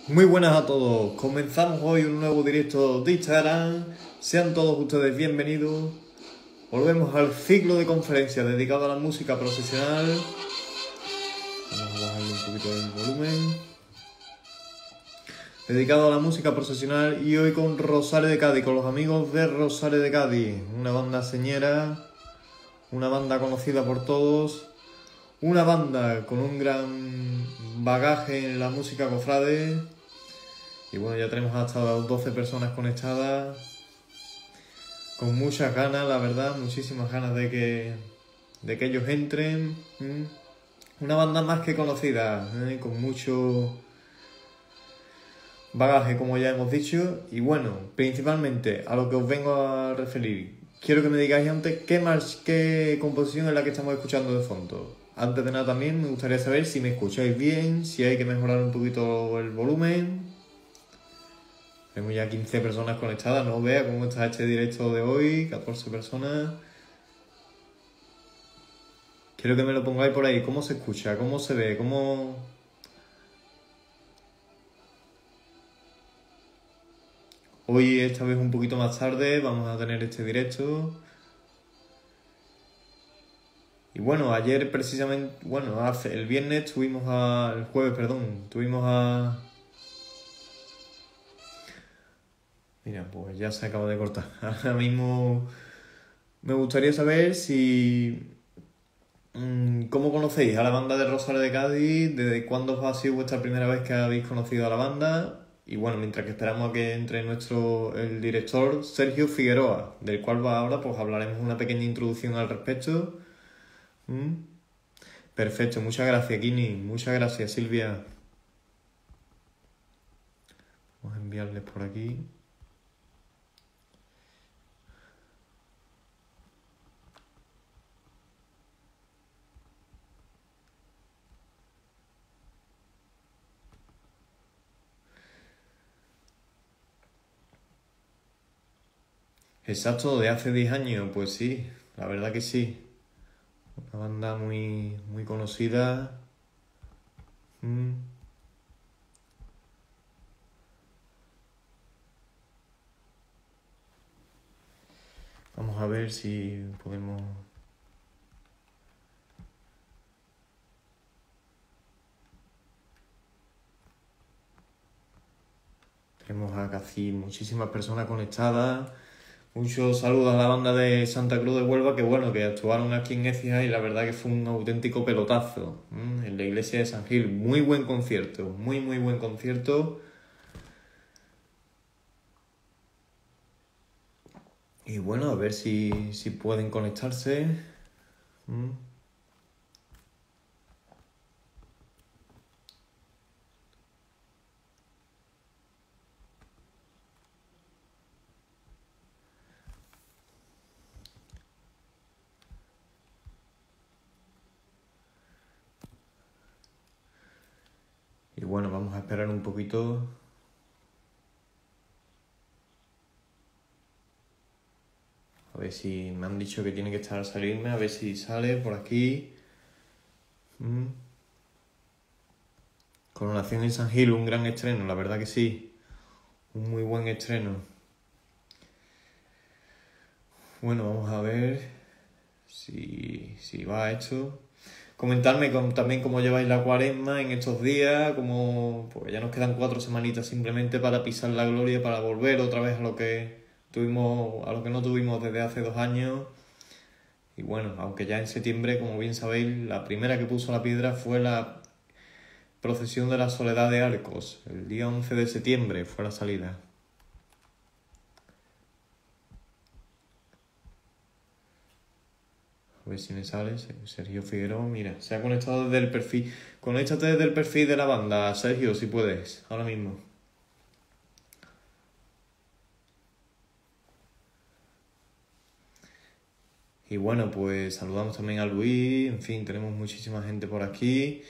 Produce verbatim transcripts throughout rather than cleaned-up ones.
Muy buenas a todos, comenzamos hoy un nuevo directo de Instagram, sean todos ustedes bienvenidos, volvemos al ciclo de conferencias dedicado a la música profesional, vamos a bajarle un poquito el volumen, dedicado a la música profesional y hoy con Rosario de Cádiz, con los amigos de Rosario de Cádiz, una banda señera, una banda conocida por todos, una banda con un gran bagaje en la música cofrade. Y bueno, ya tenemos hasta doce personas conectadas, con muchas ganas, la verdad, muchísimas ganas de que, de que ellos entren. ¿Mm? Una banda más que conocida, ¿eh? Con mucho bagaje, como ya hemos dicho. Y bueno, principalmente a lo que os vengo a referir, quiero que me digáis antes qué, más, qué composición es la que estamos escuchando de fondo. Antes de nada también me gustaría saber si me escucháis bien, si hay que mejorar un poquito el volumen. Tenemos ya quince personas conectadas, no vea cómo está este directo de hoy, catorce personas. Quiero que me lo pongáis por ahí, cómo se escucha, cómo se ve, cómo... Hoy, esta vez un poquito más tarde, vamos a tener este directo. Y bueno, ayer precisamente, bueno, hace, el viernes tuvimos a... el jueves, perdón, tuvimos a... Mira, pues ya se acaba de cortar. Ahora mismo me gustaría saber si... ¿Cómo conocéis a la banda de Rosario de Cádiz? ¿Desde cuándo ha sido vuestra primera vez que habéis conocido a la banda? Y bueno, mientras que esperamos a que entre nuestro el director Sergio Figueroa, del cual va ahora, pues hablaremos una pequeña introducción al respecto. ¿Mm? Perfecto, muchas gracias, Kini. Muchas gracias, Silvia. Vamos a enviarles por aquí. Exacto, de hace diez años, pues sí, la verdad que sí. Una banda muy, muy conocida. Mm. Vamos a ver si podemos... Tenemos a casi muchísimas personas conectadas. Muchos saludos a la banda de Santa Cruz de Huelva, que bueno, que actuaron aquí en Écija y la verdad que fue un auténtico pelotazo. ¿Mm? En la iglesia de San Gil. Muy buen concierto, muy muy buen concierto. Y bueno, a ver si, si pueden conectarse. ¿Mm? Y bueno, vamos a esperar un poquito. A ver si me han dicho que tiene que estar a salirme, a ver si sale por aquí. ¿Mm? Coronación en San Gil, un gran estreno, la verdad que sí. Un muy buen estreno. Bueno, vamos a ver si, si va esto. Comentarme con, también cómo lleváis la cuaresma en estos días, como pues ya nos quedan cuatro semanitas simplemente para pisar la gloria, para volver otra vez a lo que tuvimos, a lo que no tuvimos desde hace dos años. Y bueno, aunque ya en septiembre, como bien sabéis, la primera que puso la piedra fue la procesión de la Soledad de Arcos. El día once de septiembre fue la salida. A ver si me sale. Sergio Figueroa, mira, se ha conectado desde el perfil. Conéctate desde el perfil de la banda, Sergio, si puedes, ahora mismo. Y bueno, pues saludamos también a Luis, en fin, tenemos muchísima gente por aquí.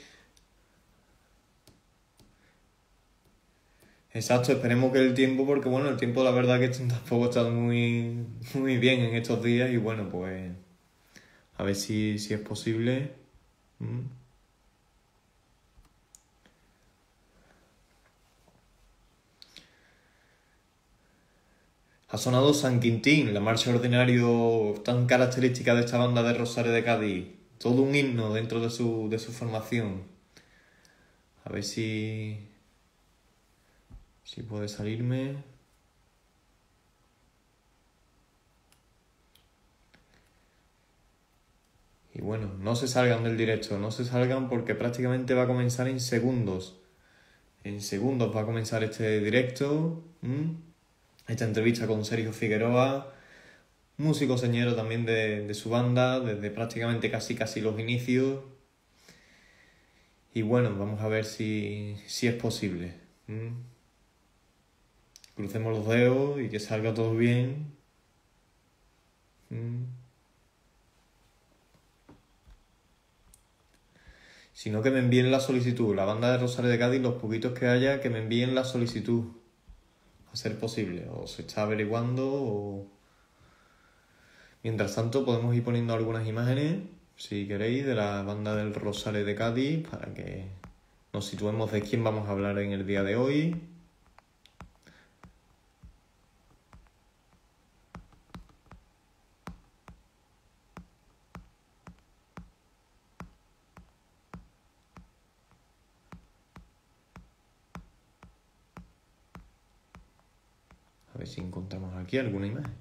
Exacto, esperemos que el tiempo, porque bueno, el tiempo la verdad que tampoco está muy, muy bien en estos días y bueno, pues a ver si, si es posible. ¿Mm? Ha sonado San Quintín, la marcha ordinario tan característica de esta banda de Rosario de Cádiz. Todo un himno dentro de su, de su formación. A ver si... si puede salirme. Y bueno, no se salgan del directo, no se salgan porque prácticamente va a comenzar en segundos. En segundos va a comenzar este directo. ¿Mm? Esta entrevista con Sergio Figueroa, músico señero también de, de su banda, desde prácticamente casi casi los inicios. Y bueno, vamos a ver si, si es posible. ¿Mm? Crucemos los dedos y que salga todo bien. ¿Mm? Sino que me envíen la solicitud. La banda de Rosario de Cádiz, los poquitos que haya, que me envíen la solicitud. A ser posible. O se está averiguando o... Mientras tanto podemos ir poniendo algunas imágenes, si queréis, de la banda del Rosario de Cádiz para que nos situemos de quién vamos a hablar en el día de hoy. A ver si encontramos aquí alguna imagen.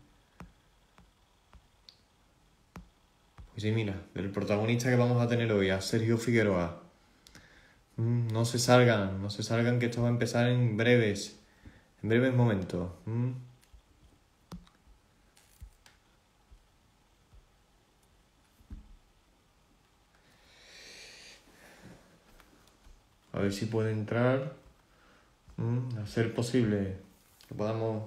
Pues sí, mira, del protagonista que vamos a tener hoy, a Sergio Figueroa. Mm, no se salgan, no se salgan que esto va a empezar en breves, en breves momentos. Mm. A ver si puede entrar. Mm, a ser posible que podamos...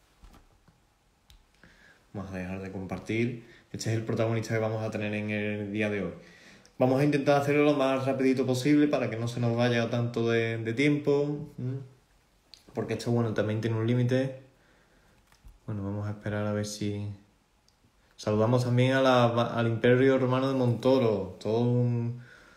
Vamos a dejar de compartir. Este es el protagonista que vamos a tener en el día de hoy. Vamos a intentar hacerlo lo más rapidito posible para que no se nos vaya tanto de, de tiempo. Porque esto, bueno, también tiene un límite. Bueno, vamos a esperar a ver si... Saludamos también a la, al Imperio Romano de Montoro. Todo un,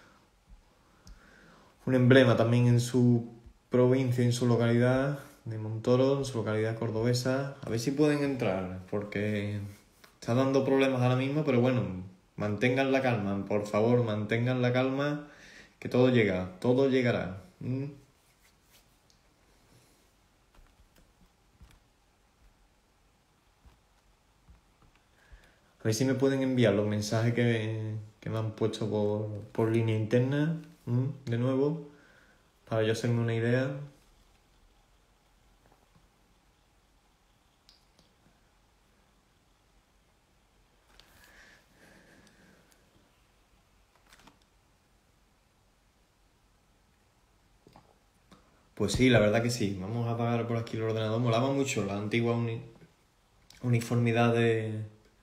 un emblema también en su provincia, en su localidad de Montoro, en su localidad cordobesa. A ver si pueden entrar, porque está dando problemas ahora mismo, pero bueno, mantengan la calma, por favor, mantengan la calma, que todo llega, todo llegará. ¿Mm? A ver si me pueden enviar los mensajes que, que me han puesto por, por línea interna, ¿Mm? de nuevo, para yo hacerme una idea. Pues sí, la verdad que sí. Vamos a apagar por aquí el ordenador. Molaba mucho la antigua uni uniformidad de,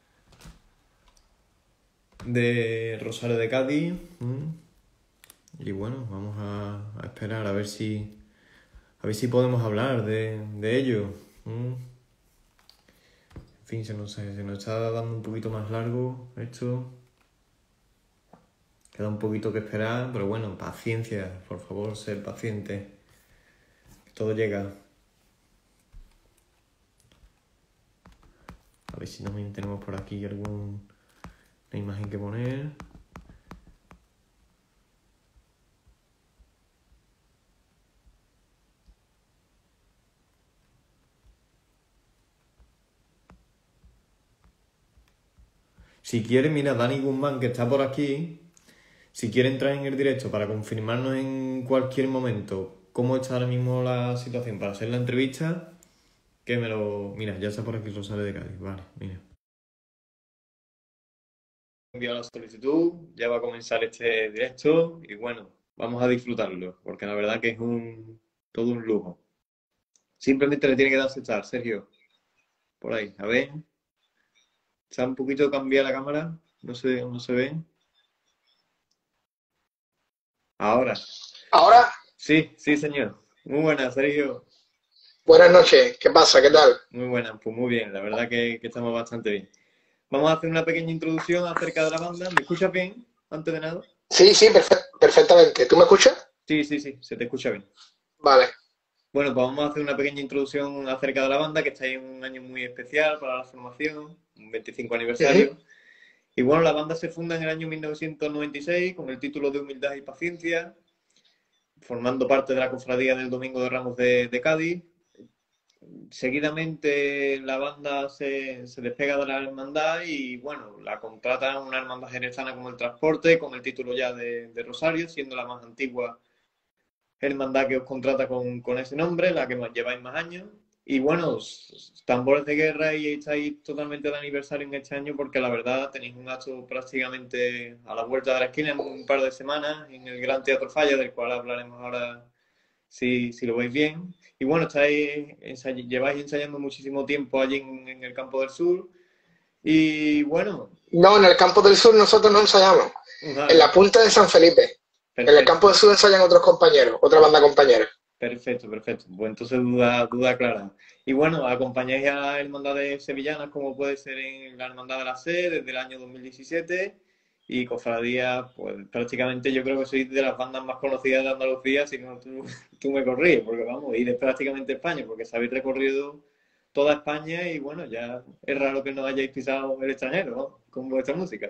de Rosario de Cádiz. ¿Mm? Y bueno, vamos a, a esperar a ver si a ver si podemos hablar de, de ello. ¿Mm? En fin, se nos, se nos está dando un poquito más largo esto. Queda un poquito que esperar, pero bueno, paciencia, por favor, ser paciente. Todo llega. A ver si también tenemos por aquí alguna imagen que poner. Si quiere, mira, Dani Guzmán, que está por aquí, si quiere entrar en el directo para confirmarnos en cualquier momento cómo está ahora mismo la situación para hacer la entrevista, que me lo... Mira, ya está por aquí Rosario de Cádiz, vale, mira. He enviado la solicitud, ya va a comenzar este directo y bueno, vamos a disfrutarlo, porque la verdad que es un todo un lujo. Simplemente le tiene que dar aceptar, Sergio, por ahí, a ver. Está un poquito cambiada la cámara, no se, no se ve. Ahora. ¿Ahora? Sí, sí, señor. Muy buenas, Sergio. Buenas noches, ¿qué pasa? ¿Qué tal? Muy buenas, pues muy bien, la verdad que, que estamos bastante bien. Vamos a hacer una pequeña introducción acerca de la banda. ¿Me escuchas bien, antes de nada? Sí, sí, perfe- perfectamente. ¿Tú me escuchas? Sí, sí, sí, se te escucha bien. Vale. Bueno, pues vamos a hacer una pequeña introducción acerca de la banda, que está en un año muy especial para la formación, un veinticinco Ujú. aniversario. Y bueno, la banda se funda en el año mil novecientos noventa y seis con el título de Humildad y Paciencia, formando parte de la cofradía del Domingo de Ramos de, de Cádiz. Seguidamente la banda se, se despega de la hermandad y bueno, la contrata una hermandad jerezana como el Transporte, con el título ya de, de Rosario, siendo la más antigua hermandad que os contrata con, con ese nombre, la que más lleváis más años. Y bueno, tambores de guerra y estáis totalmente de aniversario en este año porque la verdad tenéis un acto prácticamente a la vuelta de la esquina en un par de semanas en el Gran Teatro Falla, del cual hablaremos ahora si, si lo veis bien. Y bueno, estáis ensay lleváis ensayando muchísimo tiempo allí en, en el Campo del Sur. Y bueno, No, en el campo del sur nosotros no ensayamos. En vale, la punta de San Felipe. En el campo perfecto. del sur ensayan otros compañeros, otra banda compañera. Perfecto, perfecto. Pues entonces duda, duda clara. Y bueno, acompañáis a hermandades sevillanas como puede ser en la Hermandad de la Sé desde el año dos mil diecisiete y cofradías, pues prácticamente yo creo que sois de las bandas más conocidas de Andalucía, si no tú, tú me corriges, porque vamos, y de prácticamente España, porque sabéis recorrido toda España y bueno, ya es raro que no hayáis pisado el extranjero, ¿no? Con vuestra música.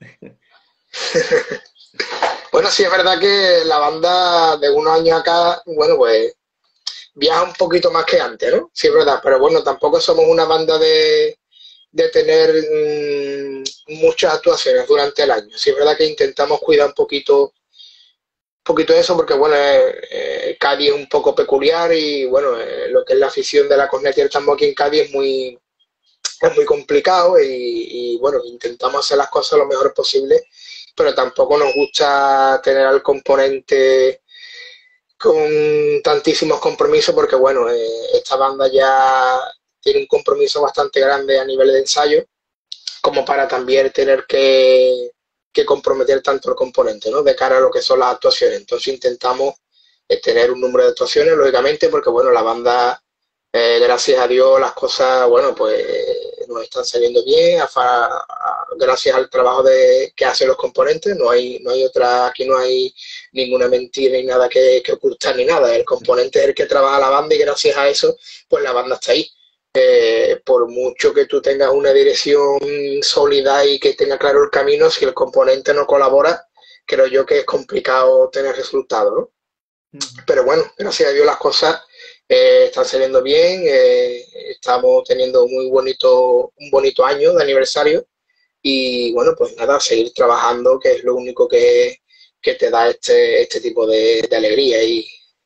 Bueno, sí es verdad que la banda de unos años acá, bueno, pues viaja un poquito más que antes, ¿no? Sí es verdad, pero bueno, tampoco somos una banda de, de tener mmm, muchas actuaciones durante el año. Sí es verdad que intentamos cuidar un poquito poquito eso porque, bueno, eh, eh, Cádiz es un poco peculiar y, bueno, eh, lo que es la afición de la corneta y el tambor aquí en Cádiz es muy, es muy complicado y, y, bueno, intentamos hacer las cosas lo mejor posible, pero tampoco nos gusta tener al componente con tantísimos compromisos porque, bueno, eh, esta banda ya tiene un compromiso bastante grande a nivel de ensayo como para también tener que, que comprometer tanto el componente, ¿no? De cara a lo que son las actuaciones. Entonces intentamos eh, tener un número de actuaciones, lógicamente, porque bueno, la banda, eh, gracias a Dios, las cosas, bueno, pues nos están saliendo bien, a fa, a, gracias al trabajo de, que hacen los componentes, no hay, no hay otra, aquí no hay ninguna mentira ni nada que, que ocultar ni nada, el componente es el que trabaja la banda y gracias a eso, pues la banda está ahí. Eh, por mucho que tú tengas una dirección sólida y que tenga claro el camino, si el componente no colabora, creo yo que es complicado tener resultados, ¿no? Pero bueno, gracias a Dios las cosas eh, están saliendo bien, eh, estamos teniendo muy bonito, un bonito año de aniversario y bueno, pues nada, seguir trabajando, que es lo único que, que te da este, este tipo de, de alegría y,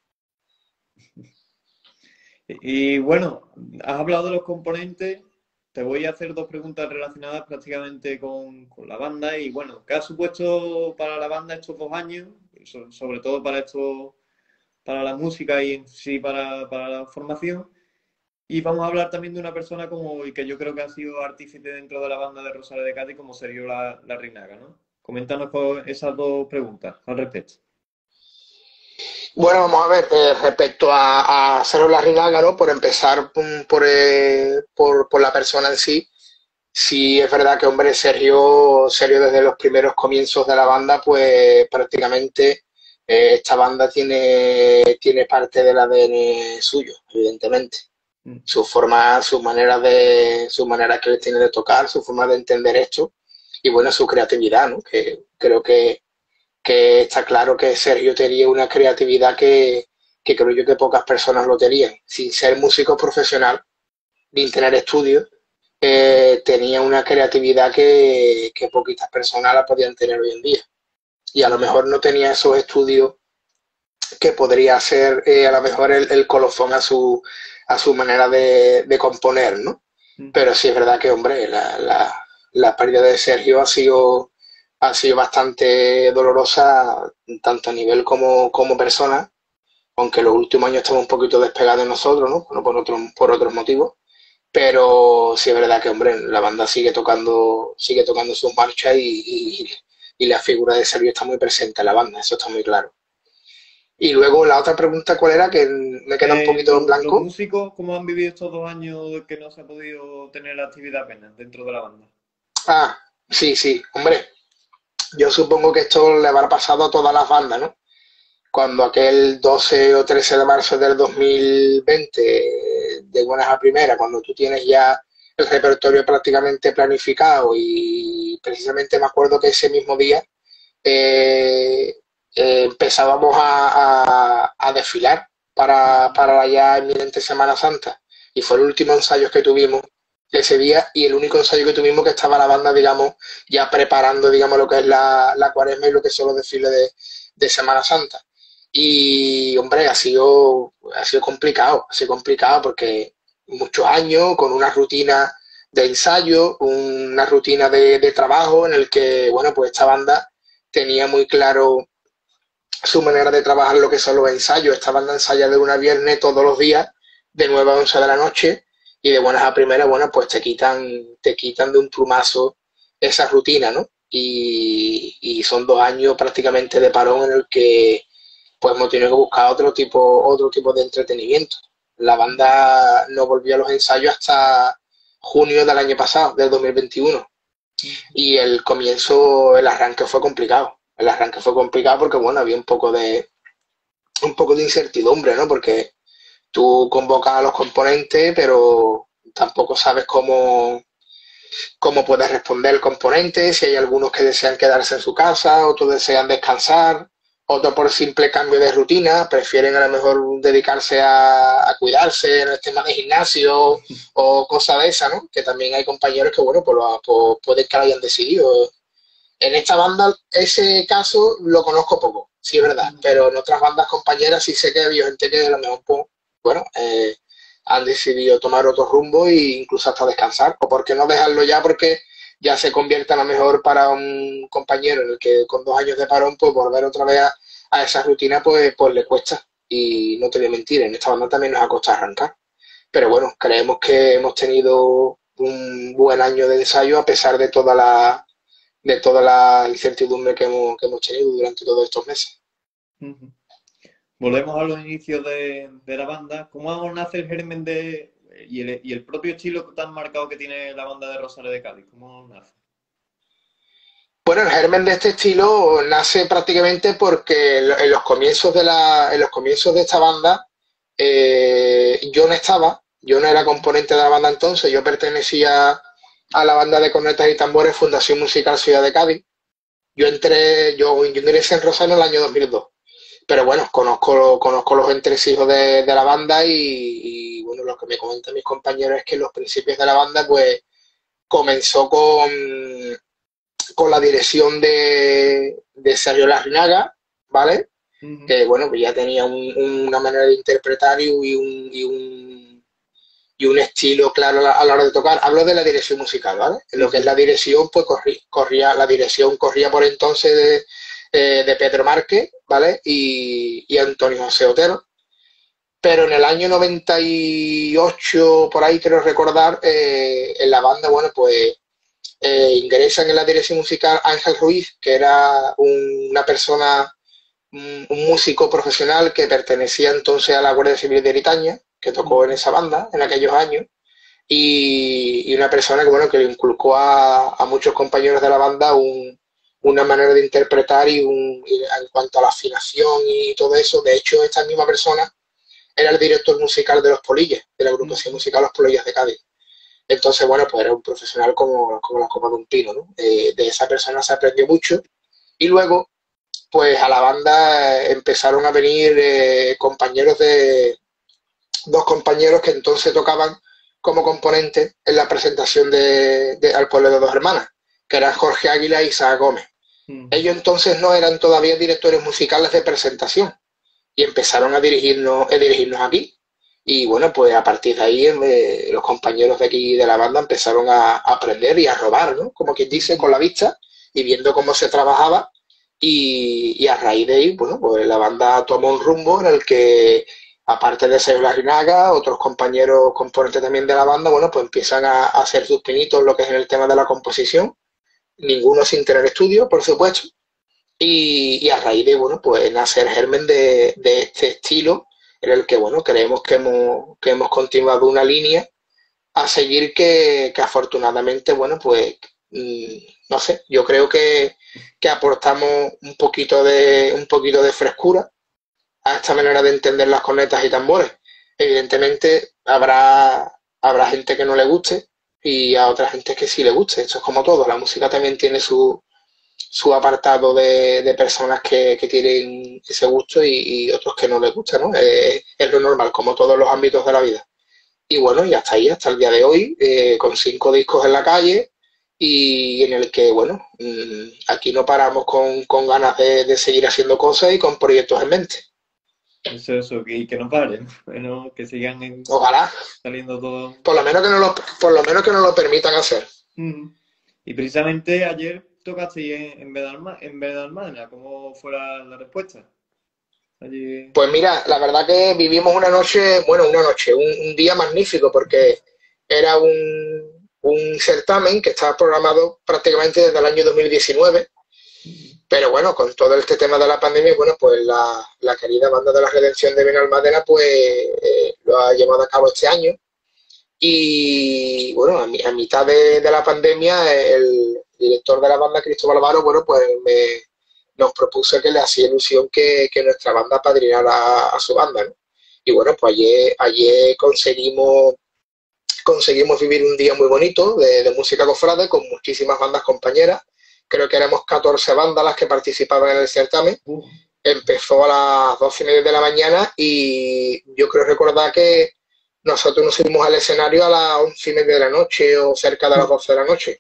Y, y bueno, has hablado de los componentes. Te voy a hacer dos preguntas relacionadas prácticamente con, con la banda. Y bueno, ¿qué ha supuesto para la banda estos dos años? So- sobre todo para esto, para la música y en sí para, para la formación. Y vamos a hablar también de una persona como, y que yo creo que ha sido artífice dentro de la banda de Rosario de Cádiz, como Sergio La, la Rinaga, ¿no? Coméntanos con esas dos preguntas al respecto. bueno, vamos a ver, eh, respecto a, a Cerro La Rinaga, ¿no? Por empezar um, por, eh, por, por la persona en sí, sí es verdad que, hombre, Sergio, Sergio desde los primeros comienzos de la banda, pues prácticamente eh, esta banda tiene, tiene parte del A D N suyo, evidentemente. Mm. Su forma, su manera de, su manera que él tiene de tocar, su forma de entender esto y bueno, su creatividad, ¿no? Que creo que que está claro que Sergio tenía una creatividad que, que creo yo que pocas personas lo tenían. Sin ser músico profesional, ni tener estudios, eh, tenía una creatividad que, que poquitas personas la podían tener hoy en día. Y a lo Mm. mejor no tenía esos estudios que podría ser eh, a lo mejor el, el colofón a su, a su manera de, de componer, ¿no? Mm. Pero sí es verdad que, hombre, la, la, la pérdida de Sergio ha sido, ha sido bastante dolorosa, tanto a nivel como, como persona, aunque los últimos años estamos un poquito despegados de nosotros, ¿no? Bueno, por, otro, por otros motivos. Pero sí es verdad que, hombre, la banda sigue tocando, sigue tocando sus marchas y, y, y la figura de Sergio está muy presente en la banda, eso está muy claro. Y luego la otra pregunta, ¿cuál era? Que me queda un Eh, poquito en lo- los blanco. músicos, ¿cómo han vivido estos dos años que no se ha podido tener actividad apenas dentro de la banda? Ah, sí, sí, hombre, yo supongo que esto le habrá pasado a todas las bandas, ¿no? cuando aquel doce o trece de marzo del dos mil veinte, de buenas a primeras, cuando tú tienes ya el repertorio prácticamente planificado y precisamente me acuerdo que ese mismo día eh, eh, empezábamos a, a, a desfilar para, para la ya inminente Semana Santa y fue el último ensayo que tuvimos ese día y el único ensayo que tuvimos que estaba la banda, digamos, ya preparando, digamos, lo que es la, la cuaresma y lo que son los desfiles de, de Semana Santa. Y, hombre, ha sido, ha sido complicado, ha sido complicado porque muchos años con una rutina de ensayo, una rutina de, de trabajo en el que, bueno, pues esta banda tenía muy claro su manera de trabajar lo que son los ensayos. Esta banda ensaya de lunes a viernes todos los días, de nueve a once de la noche, y de buenas a primeras, bueno, pues te quitan, te quitan de un plumazo esa rutina, ¿no? Y, y son dos años prácticamente de parón en el que pues hemos tenido que buscar otro tipo, otro tipo de entretenimiento. La banda no volvió a los ensayos hasta junio del año pasado, del dos mil veintiuno. Y el comienzo, el arranque fue complicado. El arranque fue complicado porque, bueno, había un poco de un poco de incertidumbre, ¿no? Porque tú convocas a los componentes, pero tampoco sabes cómo, cómo puede responder el componente, si hay algunos que desean quedarse en su casa, otros desean descansar, otros por simple cambio de rutina, prefieren a lo mejor dedicarse a, a cuidarse en el tema de gimnasio o cosas de esa, ¿no? Que también hay compañeros que, bueno, pues, lo, pues puede que lo hayan decidido. En esta banda, ese caso lo conozco poco, sí es verdad, pero en otras bandas compañeras sí sé que había gente que a lo mejor, pues, bueno, eh, han decidido tomar otro rumbo e incluso hasta descansar, o por qué no dejarlo ya porque ya se convierte a lo mejor para un compañero en el que con dos años de parón, pues volver otra vez a, a esa rutina, pues, pues le cuesta. Y no te voy a mentir, en esta banda también nos ha costado arrancar. Pero bueno, creemos que hemos tenido un buen año de ensayo a pesar de toda la de toda la incertidumbre que hemos, que hemos tenido durante todos estos meses. Uh-huh. Volvemos a los inicios de, de la banda. ¿Cómo nace el germen de y el, y el propio estilo tan marcado que tiene la banda de Rosario de Cádiz? ¿Cómo nace? Bueno, el germen de este estilo nace prácticamente porque en los comienzos de la, en los comienzos de esta banda eh, yo no estaba, yo no era componente de la banda entonces, yo pertenecía a la banda de cornetas y tambores Fundación Musical Ciudad de Cádiz. Yo entré, yo, yo ingresé en Rosario en el año dos mil dos. Pero bueno, conozco, conozco los entresijos de, de la banda y, y, bueno, lo que me comentan mis compañeros es que los principios de la banda pues comenzó con, con la dirección de, de Sergio Larrinaga, ¿vale? Uh-huh. Que bueno, pues ya tenía un, una manera de interpretar y un, y un y un estilo claro a la hora de tocar. Hablo de la dirección musical, ¿vale? En lo que es la dirección, pues corría, corría la dirección corría por entonces de, eh, de Pedro Márquez, ¿vale? Y, y Antonio José Otero. Pero en el año noventa y ocho, por ahí quiero recordar, eh, en la banda, bueno, pues eh, ingresan en la dirección musical Ángel Ruiz, que era un, una persona, un, un músico profesional que pertenecía entonces a la Guardia Civil de Bretaña, que tocó en esa banda en aquellos años, y, y una persona que, bueno, que le inculcó a, a muchos compañeros de la banda un, una manera de interpretar y, un, y en cuanto a la afinación y todo eso. De hecho, esta misma persona era el director musical de Los Polillas, de la agrupación musical Los Polillas de Cádiz. Entonces, bueno, pues era un profesional como, como la copa de un pino, ¿no? Eh, de esa persona se aprendió mucho. Y luego, pues a la banda empezaron a venir eh, compañeros de... dos compañeros que entonces tocaban como componentes en la presentación de, de Al Pueblo de Dos Hermanas, que eran Jorge Águila y Isaac Gómez. Mm. Ellos entonces no eran todavía directores musicales de presentación y empezaron a dirigirnos, a dirigirnos aquí. Y bueno, pues a partir de ahí eh, los compañeros de aquí de la banda empezaron a, a aprender y a robar, ¿no? Como quien dice, con la vista y viendo cómo se trabajaba. Y, y a raíz de ahí, bueno, pues la banda tomó un rumbo en el que, aparte de Sergio Larrinaga, otros compañeros componentes también de la banda, bueno, pues empiezan a, a hacer sus pinitos lo que es en el tema de la composición, ninguno sin tener estudio, por supuesto, y, y a raíz de, bueno, pues nace el germen de, de este estilo, en el que, bueno, creemos que hemos, que hemos continuado una línea a seguir que, que afortunadamente, bueno, pues, mmm, no sé, yo creo que, que aportamos un poquito de, un poquito de frescura a esta manera de entender las cornetas y tambores. Evidentemente habrá, habrá gente que no le guste y a otra gente que sí le guste. Esto es como todo, la música también tiene su, su apartado de, de personas que, que tienen ese gusto y, y otros que no les gusta, ¿no? Eh, es lo normal, como todos los ámbitos de la vida. Y bueno, y hasta ahí, hasta el día de hoy, eh, con cinco discos en la calle y en el que, bueno, mmm, aquí no paramos con, con ganas de, de seguir haciendo cosas y con proyectos en mente. Eso, eso, que, que no paren, bueno, que sigan en, Ojalá. Saliendo todo. Por lo menos que no lo, por lo menos que nos lo permitan hacer. Mm. Y precisamente ayer tocaste en, en Benalmá- en Benalmádena, ¿cómo fue la, la respuesta? Allí... Pues mira, la verdad que vivimos una noche, bueno, una noche, un, un día magnífico porque era un, un certamen que estaba programado prácticamente desde el año dos mil diecinueve, pero bueno, con todo este tema de la pandemia, bueno, pues la, la querida Banda de la Redención de Benalmádena pues eh, lo ha llevado a cabo este año y bueno, a, mi, a mitad de, de la pandemia el director de la banda, Cristóbal Varo, bueno, pues me nos propuso que le hacía ilusión que, que nuestra banda padrinara a su banda, ¿no? Y bueno, pues ayer, ayer conseguimos, conseguimos vivir un día muy bonito de, de música cofrade con muchísimas bandas compañeras. Creo que éramos catorce bandas las que participaban en el certamen. Uh. Empezó a las doce y media de la mañana y yo creo recordar que nosotros nos subimos al escenario a las once y media de la noche o cerca de las doce de la noche.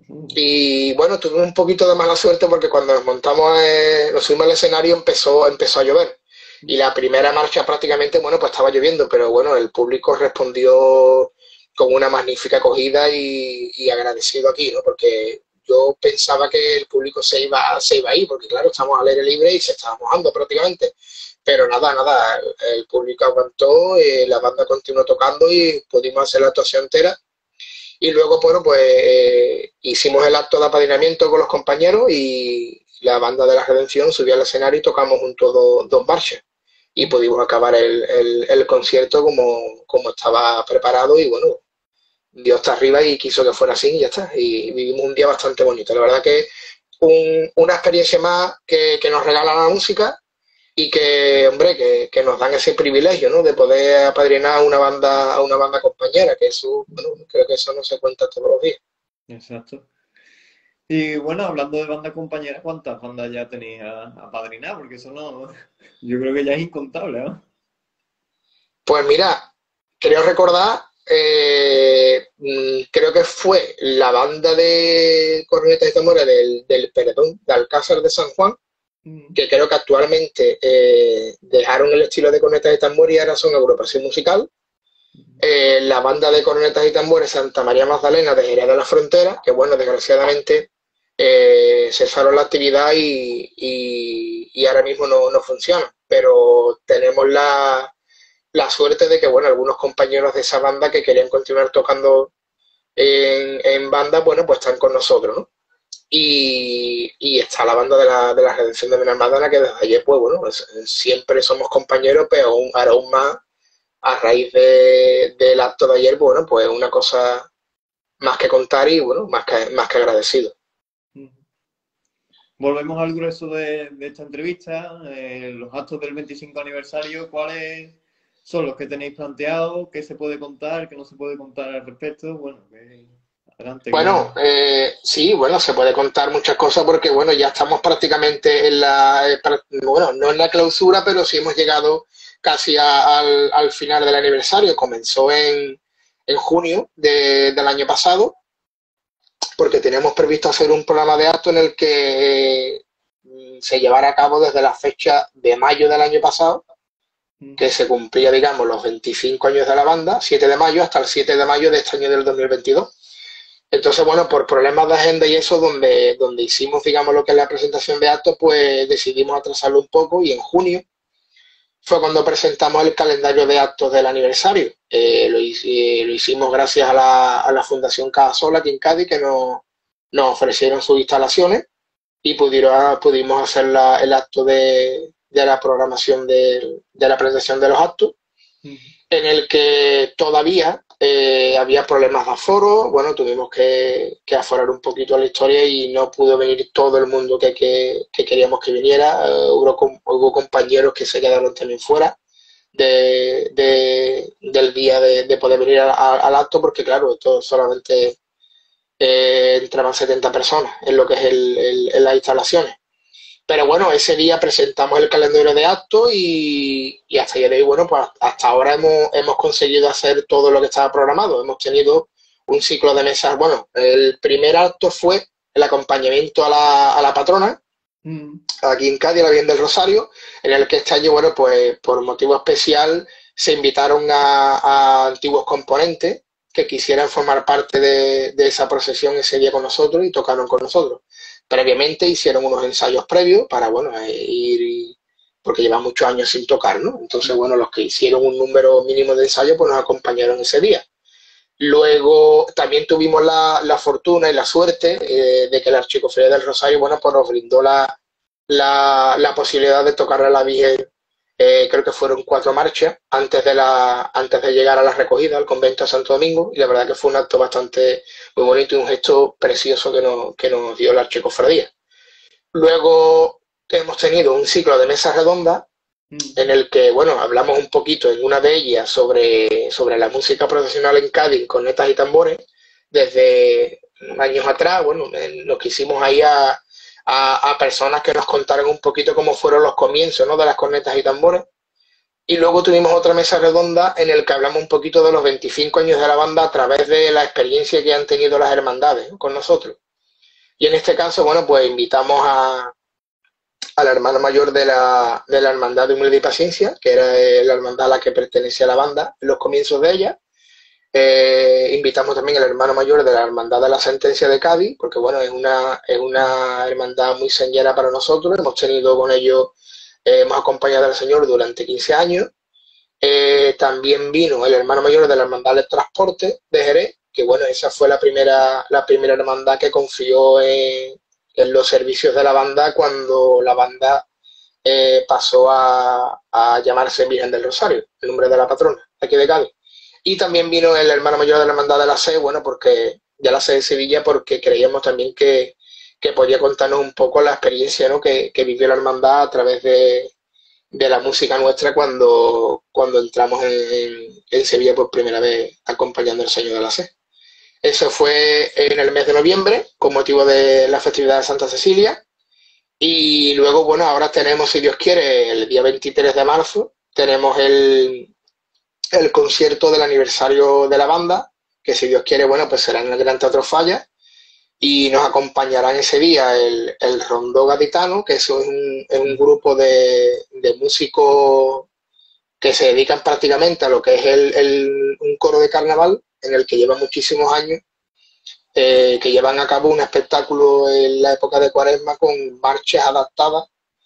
Y bueno, tuvimos un poquito de mala suerte porque cuando nos montamos, eh, nos subimos al escenario empezó, empezó a llover. Y la primera marcha prácticamente, bueno, pues estaba lloviendo, pero bueno, el público respondió con una magnífica acogida y, y agradecido aquí, ¿no? Porque yo pensaba que el público se iba, se iba a ir, porque claro, estamos al aire libre y se estaba mojando prácticamente. Pero nada, nada, el, el público aguantó, eh, la banda continuó tocando y pudimos hacer la actuación entera. Y luego, bueno, pues eh, hicimos el acto de apadrinamiento con los compañeros y la Banda de la Redención subió al escenario y tocamos juntos dos, dos marchas. Y pudimos acabar el, el, el concierto como, como estaba preparado y bueno, Dios está arriba y quiso que fuera así y ya está. Y vivimos un día bastante bonito. La verdad que un, una experiencia más que, que nos regala la música y que, hombre, que, que nos dan ese privilegio, ¿no? De poder apadrinar a una banda, a una banda compañera, que eso, bueno, creo que eso no se cuenta todos los días. Exacto. Y bueno, hablando de banda compañera, ¿cuántas bandas ya tenéis apadrinadas? Porque eso no, yo creo que ya es incontable, ¿no? Pues mira, creo recordar, eh, creo que fue la banda de cornetas y tambores del, del Perdón, de Alcázar de San Juan, que creo que actualmente eh, dejaron el estilo de cornetas y tambores y ahora son agrupación musical. Eh, la banda de cornetas y tambores Santa María Magdalena de Jerez de la Frontera, que bueno, desgraciadamente eh, cesaron la actividad y, y, y ahora mismo no, no funciona. Pero tenemos la, la suerte de que, bueno, algunos compañeros de esa banda que querían continuar tocando en, en banda, bueno, pues están con nosotros, ¿no? Y, y está la banda de la, de la Redención de Benalmádena, que desde ayer, pues bueno, pues, siempre somos compañeros, pero aún, ahora aún más a raíz de, del acto de ayer, bueno, pues una cosa más que contar y bueno, más que, más que agradecido. Volvemos al grueso de, de esta entrevista, eh, los actos del veinticinco aniversario, ¿cuáles son los que tenéis planteados? ¿Qué se puede contar? ¿Qué no se puede contar al respecto? Bueno, que... Adelante, bueno, eh, sí, bueno, se puede contar muchas cosas porque, bueno, ya estamos prácticamente en la, eh, bueno, no en la clausura, pero sí hemos llegado casi a, al, al final del aniversario. Comenzó en, en junio de, del año pasado, porque teníamos previsto hacer un programa de acto en el que eh, se llevara a cabo desde la fecha de mayo del año pasado, que se cumplía, digamos, los veinticinco años de la banda, siete de mayo, hasta el siete de mayo de este año del dos mil veintidós. Entonces, bueno, por problemas de agenda y eso, donde, donde hicimos, digamos, lo que es la presentación de actos, pues decidimos atrasarlo un poco y en junio fue cuando presentamos el calendario de actos del aniversario. Eh, lo, eh, lo hicimos gracias a la, a la Fundación Casasola aquí en Cádiz, que nos, nos ofrecieron sus instalaciones y pudieron, pudimos hacer la, el acto de, de la programación de, de la presentación de los actos, uh-huh. en el que todavía eh, había problemas de aforo, bueno, tuvimos que, que aforar un poquito la historia y no pudo venir todo el mundo que, que, que queríamos que viniera. Uh, hubo, hubo compañeros que se quedaron también fuera de, de, del día de, de poder venir a, a, al acto, porque claro, esto solamente eh, entraban setenta personas en lo que es el, el, en las instalaciones. Pero bueno, ese día presentamos el calendario de actos y, y hasta el día de hoy, bueno, pues hasta ahora hemos, hemos conseguido hacer todo lo que estaba programado. Hemos tenido un ciclo de mesas. Bueno, el primer acto fue el acompañamiento a la, a la patrona, mm. aquí en Cádiz, a la Virgen del Rosario, en el que este año, bueno, pues por motivo especial se invitaron a, a antiguos componentes que quisieran formar parte de, de esa procesión ese día con nosotros y tocaron con nosotros. Previamente hicieron unos ensayos previos para, bueno, eh, ir, porque llevan muchos años sin tocar, ¿no? Entonces, bueno, los que hicieron un número mínimo de ensayos, pues nos acompañaron ese día. Luego también tuvimos la, la fortuna y la suerte eh, de que la Archicofradía del Rosario, bueno, pues nos brindó la, la, la posibilidad de tocar a la Virgen, eh, creo que fueron cuatro marchas antes de, la, antes de llegar a la recogida al convento de Santo Domingo, y la verdad que fue un acto bastante muy bonito y un gesto precioso que nos, que nos dio la Archicofradía. Luego hemos tenido un ciclo de mesas redondas en el que, bueno, hablamos un poquito en una de ellas sobre, sobre la música profesional en Cádiz, cornetas y tambores, desde años atrás. Bueno, nos quisimos ahí a, a, a personas que nos contaran un poquito cómo fueron los comienzos, ¿no?, de las cornetas y tambores. Y luego tuvimos otra mesa redonda en el que hablamos un poquito de los veinticinco años de la banda a través de la experiencia que han tenido las hermandades, ¿no?, con nosotros. Y en este caso, bueno, pues invitamos a, a la hermana mayor de la, de la Hermandad de Humildad y Paciencia, que era la hermandad a la que pertenecía la banda en los comienzos de ella. Eh, invitamos también al hermano mayor de la Hermandad de la Sentencia de Cádiz, porque bueno, es una, es una hermandad muy señera para nosotros. Hemos tenido con ellos, eh, hemos acompañado al Señor durante quince años. Eh, también vino el hermano mayor de la Hermandad del Transporte de Jerez, que bueno, esa fue la primera, la primera hermandad que confió en, en los servicios de la banda cuando la banda eh, pasó a, a llamarse Virgen del Rosario, el nombre de la patrona, aquí de Cádiz. Y también vino el hermano mayor de la Hermandad de la S E, bueno, porque ya la S E de Sevilla, porque creíamos también que, que podía contarnos un poco la experiencia, ¿no?, que, que vivió la hermandad a través de, de la música nuestra cuando, cuando entramos en, en Sevilla por primera vez acompañando al Señor de la S E. Eso fue en el mes de noviembre, con motivo de la festividad de Santa Cecilia. Y luego, bueno, ahora tenemos, si Dios quiere, el día veintitrés de marzo, tenemos el, el concierto del aniversario de la banda, que si Dios quiere, bueno, pues será en el Gran Teatro Falla. Y nos acompañará ese día el, el Rondó Gaditano, que eso es un, es un grupo de, de músicos que se dedican prácticamente a lo que es el, el, un coro de carnaval, en el que llevan muchísimos años, eh, que llevan a cabo un espectáculo en la época de Cuaresma con marchas adaptadas,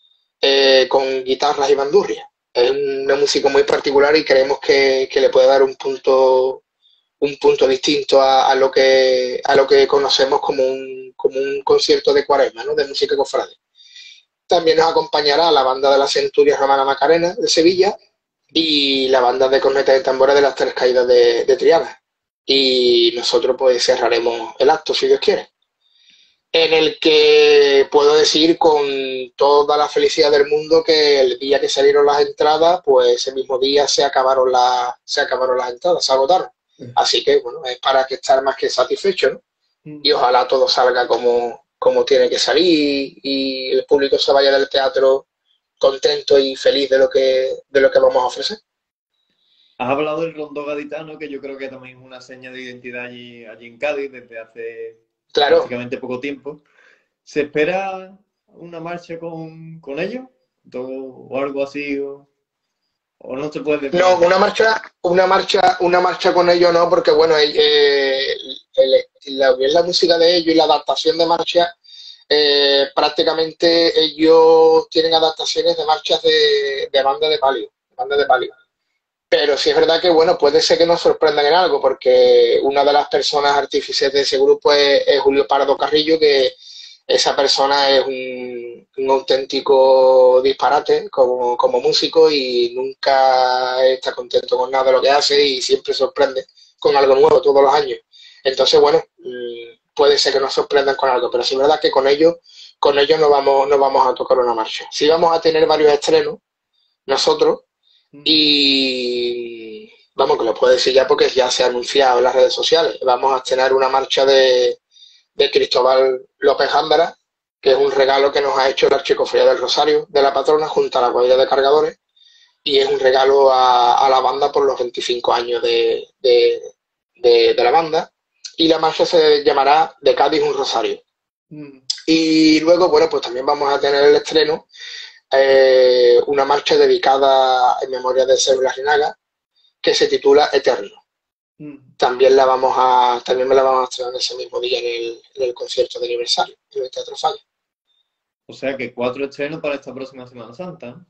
eh, con guitarras y bandurrias. Es una música muy particular y creemos que, que le puede dar un punto, un punto distinto a, a, lo que, a lo que conocemos como un, como un concierto de Cuaresma, ¿no?, de música cofrade. También nos acompañará la banda de la Centuria Romana Macarena de Sevilla y la banda de cornetas y tambores de las Tres Caídas de, de Triana. Y nosotros pues cerraremos el acto, si Dios quiere, en el que puedo decir con toda la felicidad del mundo que el día que salieron las entradas, pues ese mismo día se acabaron, la, se acabaron las entradas, se agotaron. Así que, bueno, es para que estar más que satisfecho, ¿no? Y ojalá todo salga como, como tiene que salir y el público se vaya del teatro contento y feliz de lo que, de lo que vamos a ofrecer. Has hablado del rondó gaditano, que yo creo que también es una seña de identidad allí, allí en Cádiz desde hace claro. prácticamente poco tiempo. ¿Se espera una marcha con, con ellos? ¿O algo así? ¿O, o no se puede? No, una marcha, una marcha, una marcha con ellos no, porque bueno, eh, el, la, la música de ellos y la adaptación de marcha, eh, prácticamente ellos tienen adaptaciones de marchas de, de banda de palio, banda de palio. Pero sí es verdad que, bueno, puede ser que nos sorprendan en algo, porque una de las personas artífices de ese grupo es, es Julio Pardo Carrillo, que esa persona es un, un auténtico disparate como, como músico y nunca está contento con nada de lo que hace y siempre sorprende con algo nuevo todos los años. Entonces, bueno, mm, puede ser que nos sorprendan con algo, pero sí es verdad que con ellos, con ellos no vamos, no vamos a tocar una marcha. Sí vamos a tener varios estrenos nosotros y vamos, que lo puedo decir ya porque ya se ha anunciado en las redes sociales. Vamos a estrenar una marcha de, de Cristóbal López Ámbara, que es un regalo que nos ha hecho la Archicofradía del Rosario de la patrona junto a la cuadrilla de cargadores, y es un regalo a, a la banda por los veinticinco años de, de, de, de la banda, y la marcha se llamará De Cádiz un Rosario. Mm. Y luego, bueno, pues también vamos a tener el estreno, eh, una marcha dedicada en memoria de Sergio Larrinaga, que se titula Eterno. Mm. También la vamos a, también me la vamos a estrenar ese mismo día en el, en el concierto de aniversario, en el Teatro Falla. O sea que cuatro estrenos para esta próxima Semana Santa, ¿no?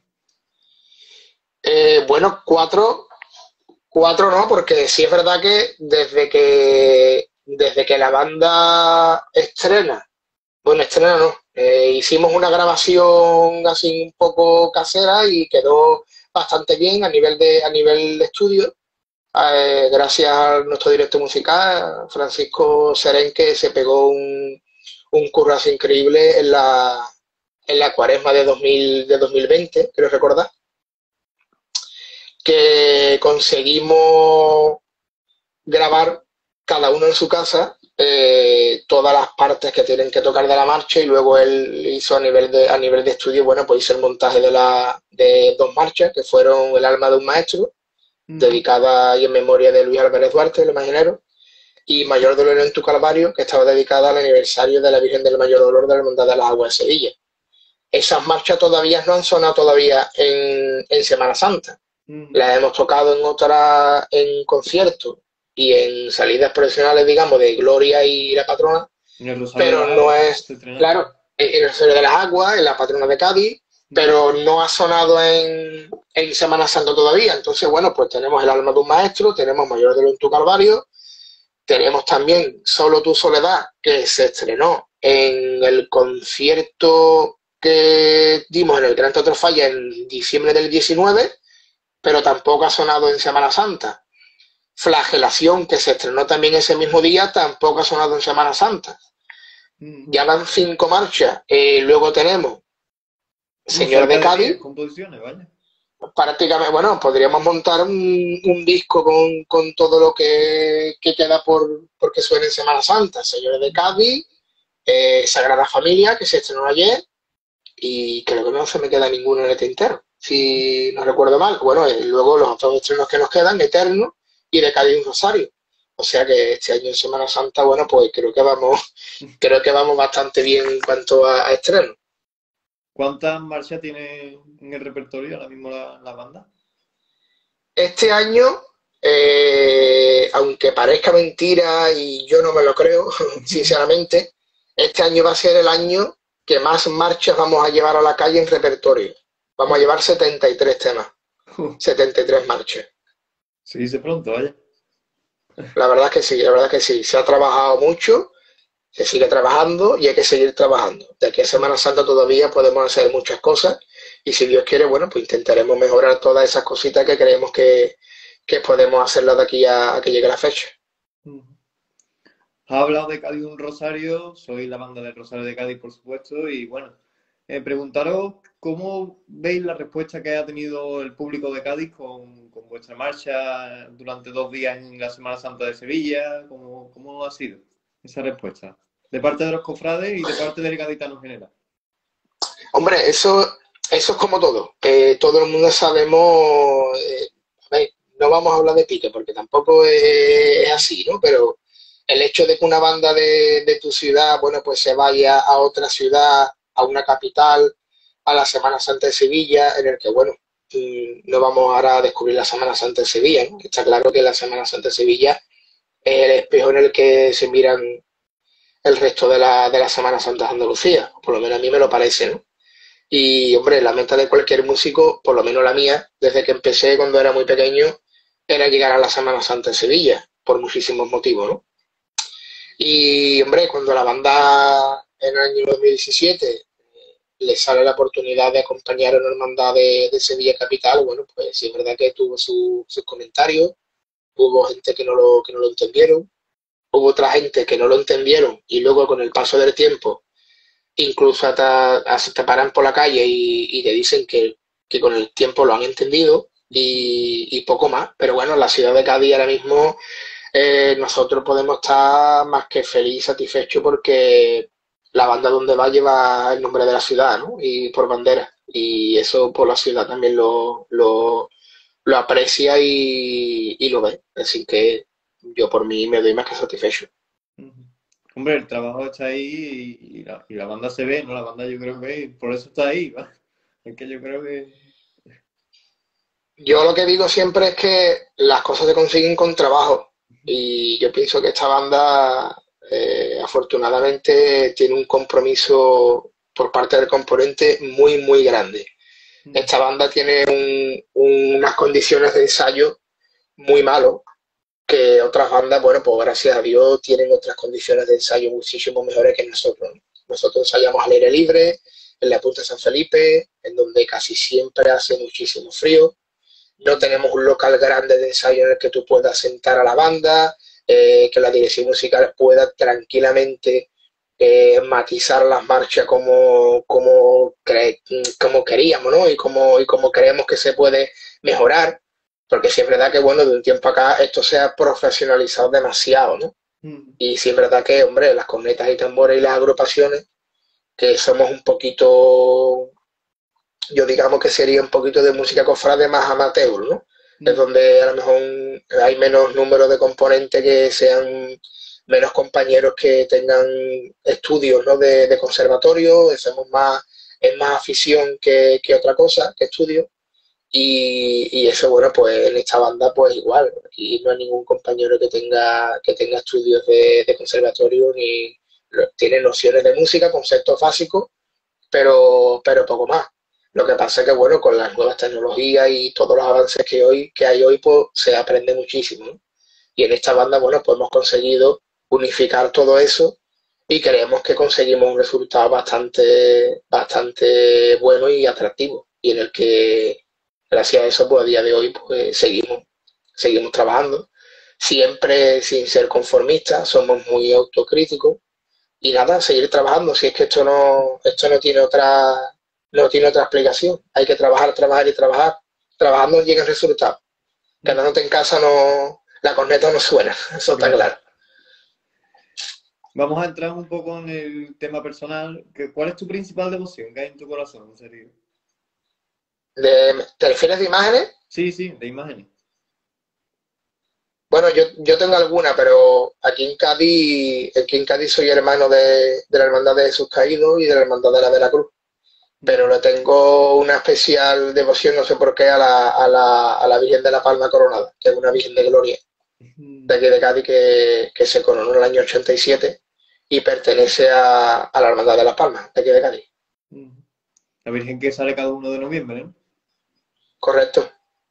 Eh, bueno, cuatro, cuatro no, porque sí es verdad que desde que desde que la banda estrena, bueno, estrena no, eh, hicimos una grabación así un poco casera y quedó bastante bien a nivel de a nivel de estudio, eh, gracias a nuestro director musical, Francisco Serén, que se pegó un, un curro así increíble en la en la cuaresma de dos mil, de dos mil veinte, creo recordar, que conseguimos grabar cada uno en su casa eh, todas las partes que tienen que tocar de la marcha, y luego él hizo a nivel de a nivel de estudio, bueno, pues hizo el montaje de la de dos marchas que fueron El alma de un maestro, mm. dedicada y en memoria de Luis Álvarez Duarte, el imaginero, y Mayor dolor en tu calvario, que estaba dedicada al aniversario de la Virgen del Mayor Dolor de la Hermandad de las Aguas de Sevilla. Esas marchas todavía no han sonado todavía en, en Semana Santa. Mm. Las hemos tocado en otra, en conciertos y en salidas profesionales, digamos, de Gloria y la patrona, pero no es, claro, en el Rosario de las Aguas, en la patrona de Cádiz, pero no ha sonado en, en Semana Santa todavía. Entonces, bueno, pues tenemos El alma de un maestro, tenemos Mayor dolor en tu calvario, tenemos también Solo tu soledad, que se estrenó en el concierto que dimos en el Gran Teatro Falla en diciembre del diecinueve, pero tampoco ha sonado en Semana Santa. Flagelación, que se estrenó también ese mismo día, tampoco ha sonado en Semana Santa. Mm. Ya van cinco marchas. Eh, luego tenemos Señor de Cádiz. Composiciones, vaya. Prácticamente, bueno, podríamos montar un, un disco con, con todo lo que, que queda por porque suene en Semana Santa. Señor de Cádiz, eh, Sagrada Familia, que se estrenó ayer, y creo que no se me queda ninguno en el tintero, si no recuerdo mal. Bueno, y luego los otros estrenos que nos quedan, Eterno y De Cádiz un Rosario. O sea que este año en Semana Santa, bueno, pues creo que vamos, creo que vamos bastante bien en cuanto a, a estrenos. ¿Cuántas marchas tiene en el repertorio ahora mismo la, la banda? Este año, eh, aunque parezca mentira y yo no me lo creo, sinceramente, este año va a ser el año que más marchas vamos a llevar a la calle en repertorio. Vamos a llevar setenta y tres temas, setenta y tres marchas. Se dice pronto, vaya. La verdad es que sí, la verdad es que sí. Se ha trabajado mucho, se sigue trabajando y hay que seguir trabajando. De aquí a Semana Santa todavía podemos hacer muchas cosas y si Dios quiere, bueno, pues intentaremos mejorar todas esas cositas que creemos que, que podemos hacerlas de aquí a, a que llegue la fecha. Ha hablado de Cádiz un Rosario, soy la banda del Rosario de Cádiz, por supuesto, y bueno, eh, preguntaros cómo veis la respuesta que ha tenido el público de Cádiz con, con vuestra marcha durante dos días en la Semana Santa de Sevilla. ¿Cómo, cómo ha sido esa respuesta? De parte de los cofrades y de parte del gaditano en general. Hombre, eso, eso es como todo. Eh, todo el mundo sabemos, eh, a ver, no vamos a hablar de pique porque tampoco es, es así, ¿no? Pero el hecho de que una banda de, de tu ciudad, bueno, pues se vaya a otra ciudad, a una capital, a la Semana Santa de Sevilla, en el que, bueno, no vamos ahora a descubrir la Semana Santa de Sevilla, ¿no? Está claro que la Semana Santa de Sevilla es el espejo en el que se miran el resto de la, de la Semana Santa de Andalucía, por lo menos a mí me lo parece, ¿no? Y, hombre, la meta de cualquier músico, por lo menos la mía, desde que empecé cuando era muy pequeño, era llegar a la Semana Santa de Sevilla, por muchísimos motivos, ¿no? Y, hombre, cuando la banda en el año dos mil diecisiete le sale la oportunidad de acompañar a una hermandad de, de Sevilla Capital, bueno, pues sí es verdad que tuvo su, sus comentarios, hubo gente que no lo, que no lo entendieron, hubo otra gente que no lo entendieron y luego con el paso del tiempo incluso hasta, hasta te paran por la calle y, y te dicen que, que con el tiempo lo han entendido y, y poco más. Pero bueno, en la ciudad de Cádiz ahora mismo eh, nosotros podemos estar más que feliz y satisfechos porque la banda donde va lleva el nombre de la ciudad, ¿no? Y por bandera. Y eso por la ciudad también lo, lo, lo aprecia y, y lo ve. Así que yo por mí me doy más que satisfecho. Ujú. Hombre, el trabajo está ahí y, y la, y la banda se ve, ¿no? La banda yo creo que por eso está ahí, ¿va? Es que yo creo que... Yo lo que digo siempre es que las cosas se consiguen con trabajo y yo pienso que esta banda eh, afortunadamente tiene un compromiso por parte del componente muy muy grande. Esta banda tiene un- unas condiciones de ensayo muy malos que otras bandas, bueno, pues gracias a Dios tienen otras condiciones de ensayo muchísimo mejores que nosotros, ¿no? Nosotros ensayamos al aire libre, en la Punta de San Felipe, en donde casi siempre hace muchísimo frío. No tenemos un local grande de ensayo en el que tú puedas sentar a la banda, eh, que la dirección musical pueda tranquilamente eh, matizar las marchas como, como, cre como queríamos, ¿no? Y como, y como creemos que se puede mejorar, porque sí es verdad que, bueno, de un tiempo acá esto se ha profesionalizado demasiado, ¿no? Ujú. Y sí es verdad que, hombre, las cornetas y tambores y las agrupaciones, que somos un poquito, yo digamos que sería un poquito de música cofrade más amateur, ¿no? Es Ujú. donde a lo mejor hay menos número de componentes que sean menos compañeros que tengan estudios, ¿no? de, de conservatorio, somos más, es más afición que, que otra cosa, que estudio. Y, y eso, bueno, pues en esta banda pues igual, aquí no hay ningún compañero que tenga, que tenga estudios de, de conservatorio ni tiene nociones de música, conceptos básicos, pero, pero poco más. Lo que pasa es que, bueno, con las nuevas tecnologías y todos los avances que hoy, que hay hoy, pues se aprende muchísimo, ¿no? Y en esta banda, bueno, pues hemos conseguido unificar todo eso y creemos que conseguimos un resultado bastante, bastante bueno y atractivo. Y en el que, gracias a eso, pues a día de hoy, pues seguimos, seguimos trabajando. Siempre sin ser conformistas, somos muy autocríticos y nada, seguir trabajando. Si es que esto no, esto no tiene otra, no tiene otra explicación. Hay que trabajar, trabajar y trabajar. Trabajando llega el resultado. Quedándote en casa no, la corneta no suena, eso está Claro. claro. Vamos a entrar un poco en el tema personal. que- ¿Cuál es tu principal devoción que hay en tu corazón, en serio? De, ¿te refieres de imágenes? Sí, sí, de imágenes. Bueno, yo, yo tengo alguna, pero aquí en Cádiz, aquí en Cádiz soy hermano de, de la Hermandad de Jesús Caído y de la Hermandad de la de la Cruz. Pero Ujú. le tengo una especial devoción, no sé por qué, a la, a la, a la Virgen de la Palma Coronada, que es una Virgen de Gloria de Ujú. aquí de Cádiz que, que se coronó en el año ochenta y siete y pertenece a, a la Hermandad de las Palmas, de aquí de Cádiz. Ujú. La Virgen que sale cada uno de noviembre, ¿no? Correcto.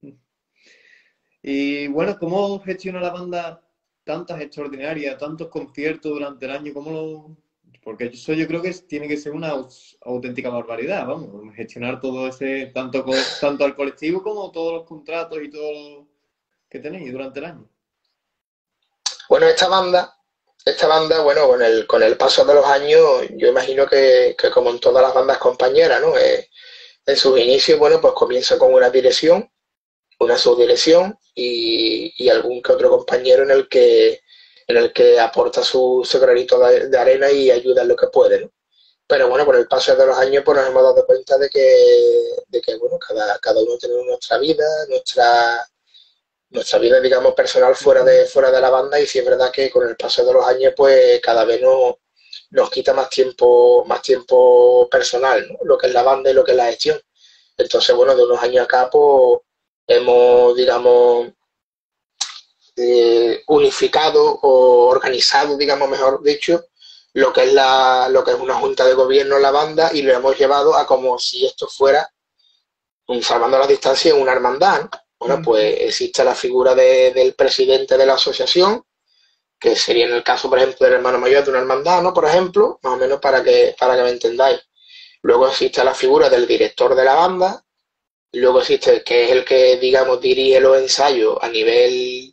Y bueno, ¿cómo gestiona la banda tantas extraordinarias, tantos conciertos durante el año? ¿Cómo lo...? Porque eso yo creo que es- tiene que ser una aus- auténtica barbaridad, vamos, gestionar todo ese, tanto, co- tanto al colectivo como todos los contratos y todo lo que tenéis durante el año. Bueno, esta banda, esta banda, bueno, con el, con el paso de los años, yo imagino que, que como en todas las bandas compañeras, ¿no? Eh, en sus inicios, bueno, pues comienza con una dirección, una subdirección y, y algún que otro compañero en el que, en el que aporta su, su granito de, de arena y ayuda en lo que puede, ¿no? Pero bueno, con el paso de los años pues nos hemos dado cuenta de que, de que bueno, cada, cada uno tiene nuestra vida, nuestra, nuestra vida, digamos, personal fuera de, fuera de la banda y sí es verdad que con el paso de los años pues cada vez no, nos quita más tiempo, más tiempo personal, ¿no? Lo que es la banda y lo que es la gestión. Entonces, bueno, de unos años acá pues hemos, digamos, eh, unificado o organizado, digamos, mejor dicho, lo que es la, lo que es una junta de gobierno en la banda y lo hemos llevado a como si esto fuera, salvando las distancias, una hermandad, ¿no? Bueno, pues existe la figura de, del presidente de la asociación, que sería en el caso, por ejemplo, del hermano mayor de una hermandad, ¿no? Por ejemplo, más o menos para que, para que me entendáis. Luego existe la figura del director de la banda, luego existe que es el que, digamos, dirige los ensayos a nivel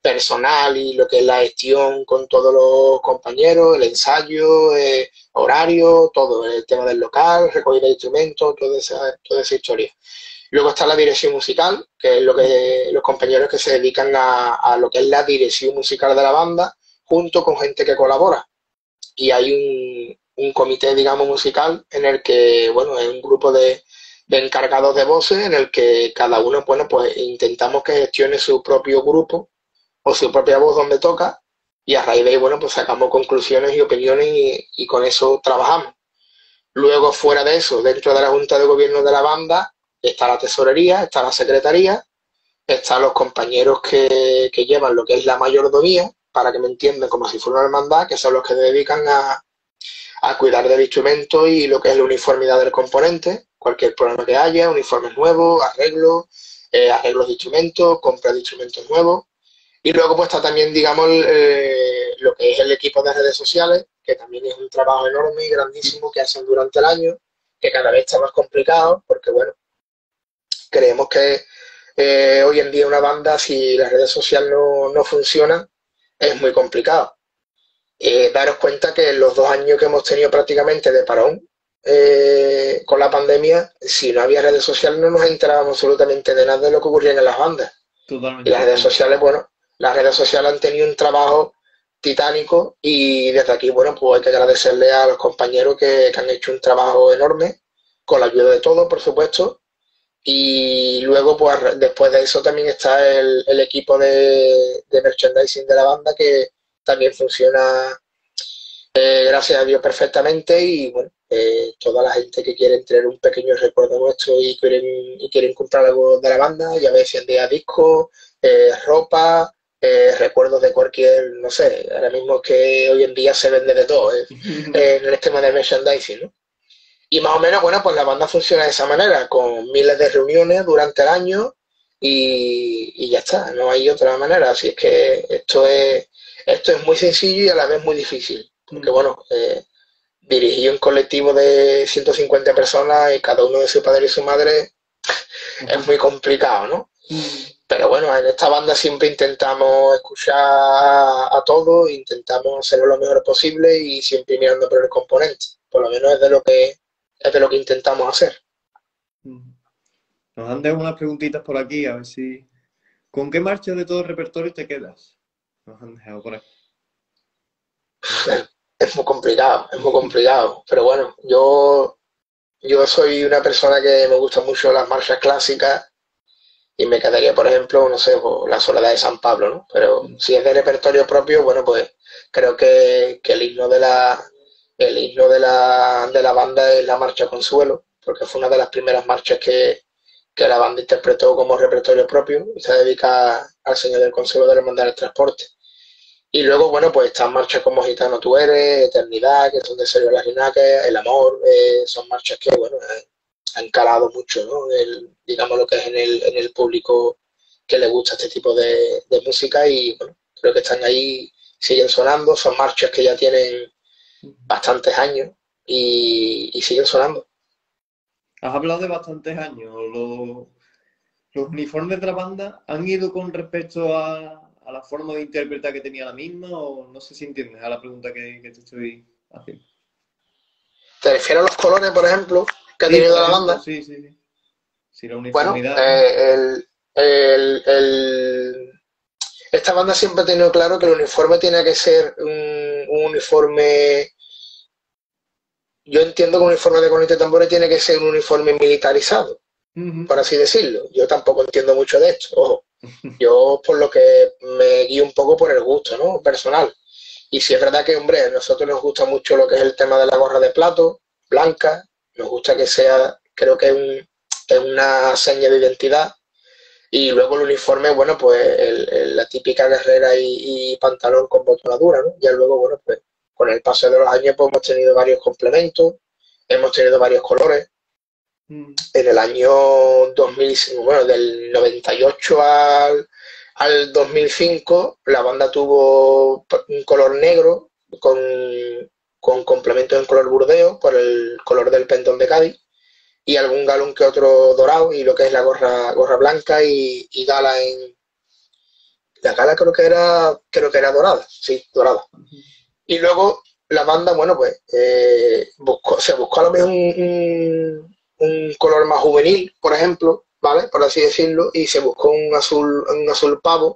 personal y lo que es la gestión con todos los compañeros, el ensayo, eh, horario, todo, el tema del local, recogida de instrumentos, toda esa, toda esa historia. Luego está la dirección musical, que es lo que los compañeros que se dedican a, a lo que es la dirección musical de la banda, junto con gente que colabora. Y hay un, un comité, digamos, musical en el que, bueno, es un grupo de, de encargados de voces en el que cada uno, bueno, pues intentamos que gestione su propio grupo o su propia voz donde toca, y a raíz de ahí, bueno, pues sacamos conclusiones y opiniones y, y con eso trabajamos. Luego, fuera de eso, dentro de la Junta de Gobierno de la banda, está la tesorería, está la secretaría, están los compañeros que, que llevan lo que es la mayordomía, para que me entiendan, como si fuera una hermandad, que son los que se dedican a, a cuidar del instrumento y lo que es la uniformidad del componente, cualquier problema que haya, uniformes nuevos, arreglos, eh, arreglos de instrumentos, compra de instrumentos nuevos. Y luego pues está también, digamos, eh, lo que es el equipo de redes sociales, que también es un trabajo enorme y grandísimo que hacen durante el año, que cada vez está más complicado, porque bueno, creemos que eh, hoy en día una banda, si las redes sociales no, no funcionan, es muy complicado. Eh, daros cuenta que en los dos años que hemos tenido prácticamente de parón eh, con la pandemia, si no había redes sociales no nos enterábamos absolutamente de nada de lo que ocurría en las bandas. Totalmente. Y las redes sociales, bueno, las redes sociales han tenido un trabajo titánico y desde aquí, bueno, pues hay que agradecerle a los compañeros que, que han hecho un trabajo enorme, con la ayuda de todos, por supuesto. Y luego, pues después de eso también está el, el equipo de, de merchandising de la banda, que también funciona, eh, gracias a Dios, perfectamente. Y bueno, eh, toda la gente que quiere tener un pequeño recuerdo nuestro y quieren, y quieren comprar algo de la banda, ya vean de discos, eh, ropa, eh, recuerdos de cualquier, no sé, ahora mismo es que hoy en día se vende de todo eh, en el tema de merchandising, ¿no? Y más o menos, bueno, pues la banda funciona de esa manera, con miles de reuniones durante el año y, y ya está, no hay otra manera. Así es que esto es, esto es muy sencillo y a la vez muy difícil, porque bueno, eh, dirigir un colectivo de ciento cincuenta personas y cada uno de su padre y su madre es muy complicado, ¿no? Pero bueno, en esta banda siempre intentamos escuchar a todos, intentamos hacerlo lo mejor posible y siempre mirando por el componente. Por lo menos es de lo que es de lo que intentamos hacer. Nos han dejado unas preguntitas por aquí, a ver si... ¿Con qué marcha de todo el repertorio te quedas? Nos han dejado por aquí. Es muy complicado, es muy complicado. Pero bueno, yo, yo soy una persona que me gustan mucho las marchas clásicas y me quedaría, por ejemplo, no sé, por la Soledad de San Pablo, ¿no? Pero si es de repertorio propio, bueno, pues creo que, que el himno de la el himno de la, de la banda es la Marcha Consuelo, porque fue una de las primeras marchas que, que la banda interpretó como repertorio propio y se dedica al Señor del Consuelo de la Hermandad del Transporte. Y luego, bueno, pues están marchas como Gitano tú eres, Eternidad, que son de Sergio Larrinaque, El Amor, eh, son marchas que, bueno, eh, han calado mucho, ¿no? El, digamos lo que es en el, en el público que le gusta este tipo de, de música y, bueno, creo que están ahí, siguen sonando, son marchas que ya tienen bastantes años y, y siguen sonando. Has hablado de bastantes años. Los, los uniformes de la banda han ido con respecto a, a la forma de interpretar que tenía la misma, o no sé si entiendes a la pregunta que, que te estoy haciendo. ¿Te refieres a los colores, por ejemplo, que sí, ha tenido la ejemplo, banda? Sí, sí, sí. Sí, la Bueno, uniformidad. eh, el, el, el, esta banda siempre ha tenido claro que el uniforme tiene que ser un, un uniforme... Yo entiendo que un uniforme de corneta y tambores tiene que ser un uniforme militarizado, uh-huh. por así decirlo. Yo tampoco entiendo mucho de esto, ojo. Yo por lo que me guío un poco por el gusto, ¿no? Personal. Y si es verdad que, hombre, a nosotros nos gusta mucho lo que es el tema de la gorra de plato, blanca, nos gusta que sea, creo que es, un, es una seña de identidad. Y luego el uniforme, bueno, pues el, el, la típica guerrera y, y pantalón con botonadura, ¿no? Ya luego, bueno, pues con el paso de los años pues hemos tenido varios complementos, hemos tenido varios colores. Mm. En el año dos mil, bueno, del noventa y ocho al, al dos mil cinco, la banda tuvo un color negro con, con complementos en color burdeo por el color del pendón de Cádiz y algún galón que otro dorado y lo que es la gorra gorra blanca y, y gala en, La gala creo que era, creo que era dorada, sí, dorada. Y luego la banda, bueno, pues eh, buscó, se buscó a lo mejor un, un, un color más juvenil, por ejemplo, ¿vale? Por así decirlo, y se buscó un azul, un azul pavo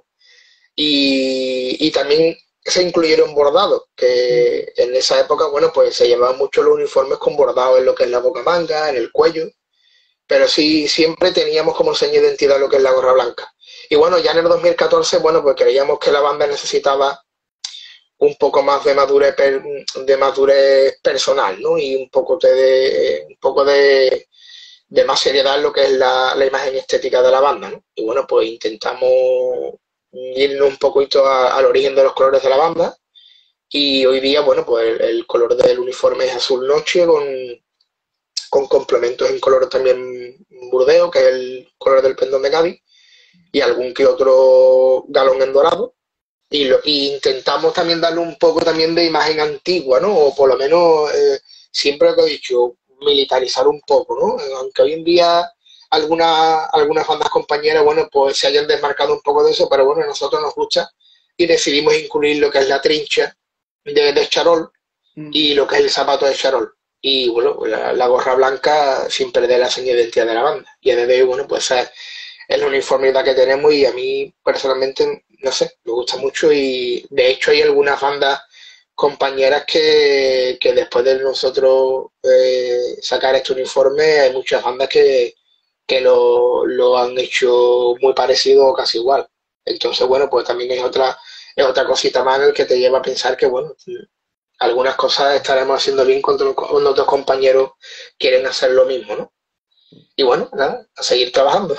y, y también se incluyeron bordados, que en esa época, bueno, pues se llevaban mucho los uniformes con bordados en lo que es la bocamanga, en el cuello, pero sí siempre teníamos como seña de identidad lo que es la gorra blanca. Y bueno, ya en el dos mil catorce, bueno, pues creíamos que la banda necesitaba un poco más de madurez, per, de madurez personal, ¿no? Y un poco de, un poco de, de más seriedad en lo que es la, la imagen estética de la banda, ¿no? Y bueno, pues intentamos irnos un poquito a, al origen de los colores de la banda y hoy día, bueno, pues el, el color del uniforme es azul noche con, con complementos en color también burdeo, que es el color del pendón de Cádiz, y algún que otro galón en dorado. Y, lo, y intentamos también darle un poco también de imagen antigua, ¿no? O por lo menos, eh, siempre lo que he dicho, militarizar un poco, ¿no? Aunque hoy en día algunas, algunas bandas compañeras, bueno, pues se hayan desmarcado un poco de eso, pero bueno, a nosotros nos gusta y decidimos incluir lo que es la trincha de, de charol y lo que es el zapato de charol. Y bueno, la, la gorra blanca sin perder la seña de identidad de la banda. Y a día de hoy, bueno, pues es, es la uniformidad que tenemos y a mí personalmente, no sé, me gusta mucho y de hecho hay algunas bandas compañeras que, que después de nosotros eh, sacar este uniforme, hay muchas bandas que, que lo, lo han hecho muy parecido o casi igual. Entonces, bueno, pues también es otra, es otra cosita más en el que te lleva a pensar que, bueno, algunas cosas estaremos haciendo bien cuando, cuando otros compañeros quieren hacer lo mismo, ¿no? Y bueno, nada, a seguir trabajando.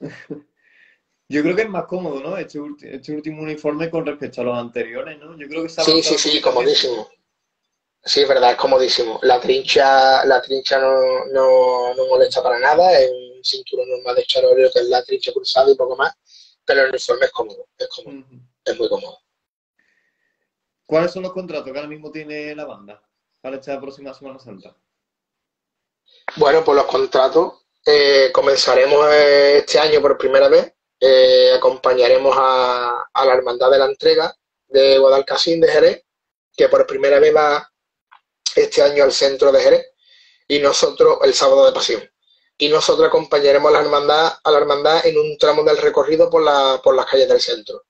Yo creo que es más cómodo, ¿no? Este, este último uniforme con respecto a los anteriores, ¿no? Yo creo que se ha Sí, avanzado sí, un sí, poquito en eso. comodísimo. Sí, es verdad, es comodísimo. La trincha, la trincha no, no, no molesta para nada, es un cinturón normal de charolero que es la trincha cruzada y poco más, pero el uniforme es cómodo, es cómodo, Uh-huh. es muy cómodo. ¿Cuáles son los contratos que ahora mismo tiene la banda para esta próxima Semana Santa? Bueno, pues los contratos, eh, comenzaremos eh, este año por primera vez, eh, acompañaremos a, a la Hermandad de la Entrega de Guadalcacín de Jerez, que por primera vez va este año al centro de Jerez, y nosotros, el sábado de Pasión. Y nosotros acompañaremos a la hermandad, a la hermandad en un tramo del recorrido por, la, por las calles del centro.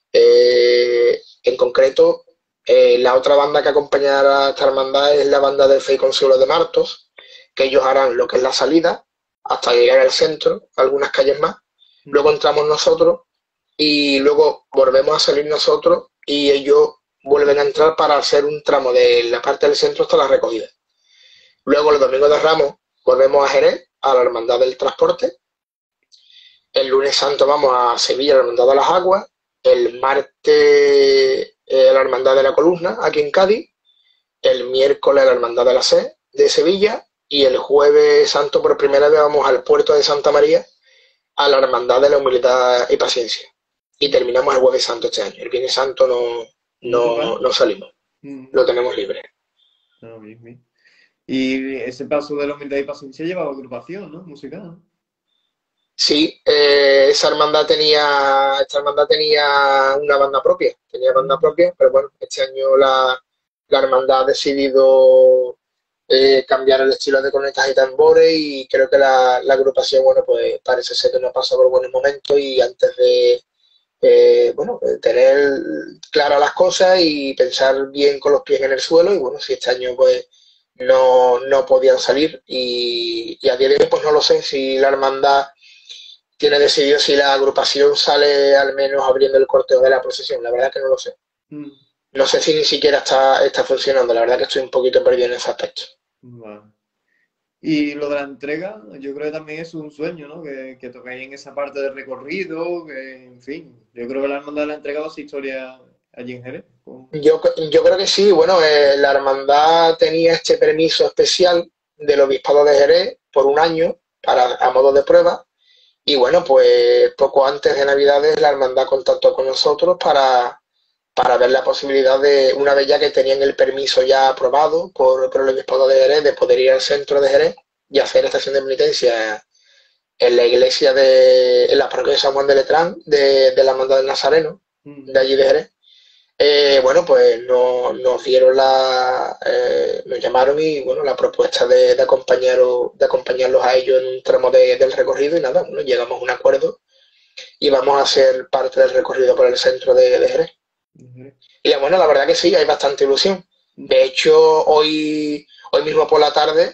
Eh, en concreto, eh, la otra banda que acompañará a esta hermandad es la banda del Fe y Consuelo de Martos, que ellos harán lo que es la salida hasta llegar al centro, algunas calles más. Luego entramos nosotros y luego volvemos a salir nosotros y ellos vuelven a entrar para hacer un tramo de la parte del centro hasta la recogida. Luego, el domingo de Ramos, volvemos a Jerez, a la Hermandad del Transporte. El lunes santo vamos a Sevilla, a la Hermandad de las Aguas. El martes, eh, la Hermandad de la Columna, aquí en Cádiz. El miércoles, la Hermandad de la Sed, de Sevilla. Y el jueves santo, por primera vez, vamos al puerto de Santa María, a la Hermandad de la Humildad y Paciencia. Y terminamos el jueves santo este año. El viernes santo no, no, no salimos. Lo tenemos libre. Ah, bien, bien. Y ese paso de la humildad y paciencia llevaba agrupación, ¿no? Musical, ¿no? Sí, eh, esa hermandad tenía, esta hermandad tenía una banda propia, tenía banda propia, pero bueno, este año la, la hermandad ha decidido eh, cambiar el estilo de cornetas y tambores y creo que la, la agrupación, bueno, pues parece ser que no ha pasado por buenos momentos y antes de, eh, bueno, tener claras las cosas y pensar bien con los pies en el suelo y bueno, si este año pues no, no podían salir y, y a día de hoy pues no lo sé si la hermandad tiene decidido si la agrupación sale al menos abriendo el corteo de la procesión, la verdad que no lo sé. Mm. No sé si ni siquiera está, está funcionando, la verdad que estoy un poquito perdido en ese aspecto. Vale. Y lo de la entrega, yo creo que también es un sueño, ¿no? Que, que toquéis en esa parte del recorrido, que, en fin, yo creo que la hermandad de la entrega va a ser historia allí en Jerez. Yo, yo creo que sí, bueno, eh, la hermandad tenía este permiso especial del Obispado de Jerez por un año para, a modo de prueba. Y bueno, pues poco antes de Navidades la hermandad contactó con nosotros para, para ver la posibilidad de, una vez ya que tenían el permiso ya aprobado por, por el Obispado de Jerez, de poder ir al centro de Jerez y hacer estación de penitencia en la iglesia de, en la parroquia de San Juan de Letrán, de, de la Hermandad del Nazareno, de allí de Jerez. Eh, bueno, pues no- nos dieron la, eh, nos llamaron y bueno, la propuesta de, de acompañaros, de acompañarlos a ellos en un tramo de- del recorrido y nada, bueno, llegamos a un acuerdo y vamos a ser parte del recorrido por el centro de, de Jerez. Ujú. Y bueno, la verdad que sí, hay bastante ilusión. De hecho, hoy, hoy mismo por la tarde,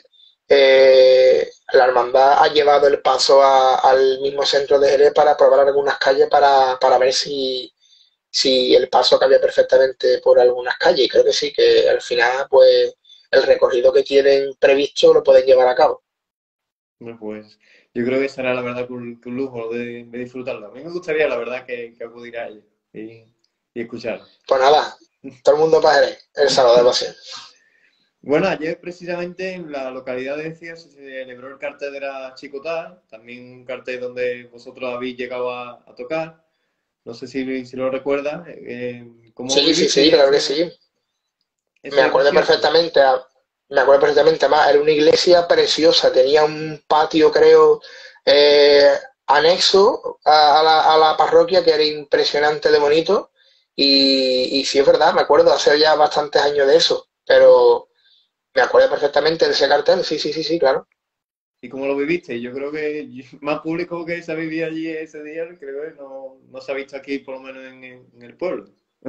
eh, la hermandad ha llevado el paso a- al mismo centro de Jerez para probar algunas calles para, para ver si, si el paso cambia perfectamente por algunas calles. Y creo que sí, que al final, pues, el recorrido que tienen previsto lo pueden llevar a cabo. Bueno, pues yo creo que será la verdad que un, que un lujo de, de disfrutarlo. A mí me gustaría la verdad que, que acudir a ello y, y escucharlo. Pues nada, todo el mundo para Jerez, el sábado de pasión. Bueno, ayer precisamente en la localidad de Cia se celebró el cartel de la Chicotá, también un cartel donde vosotros habéis llegado a, a tocar. No sé si, si lo recuerdas. Eh, ¿cómo Sí, sí, vivisteis sí, claro que ese, sí. Me ese acuerdo concierto? perfectamente, a- me acuerdo perfectamente, además, era una iglesia preciosa, tenía un patio, creo, eh, anexo a, a la, a la parroquia que era impresionante de bonito. Y, y sí es verdad, me acuerdo, hace ya bastantes años de eso, pero me acuerdo perfectamente de ese cartel, sí, sí, sí, sí, claro. ¿Y cómo lo viviste? Yo creo que más público que se ha vivido allí ese día, creo que no, no se ha visto aquí, por lo menos en, en el pueblo.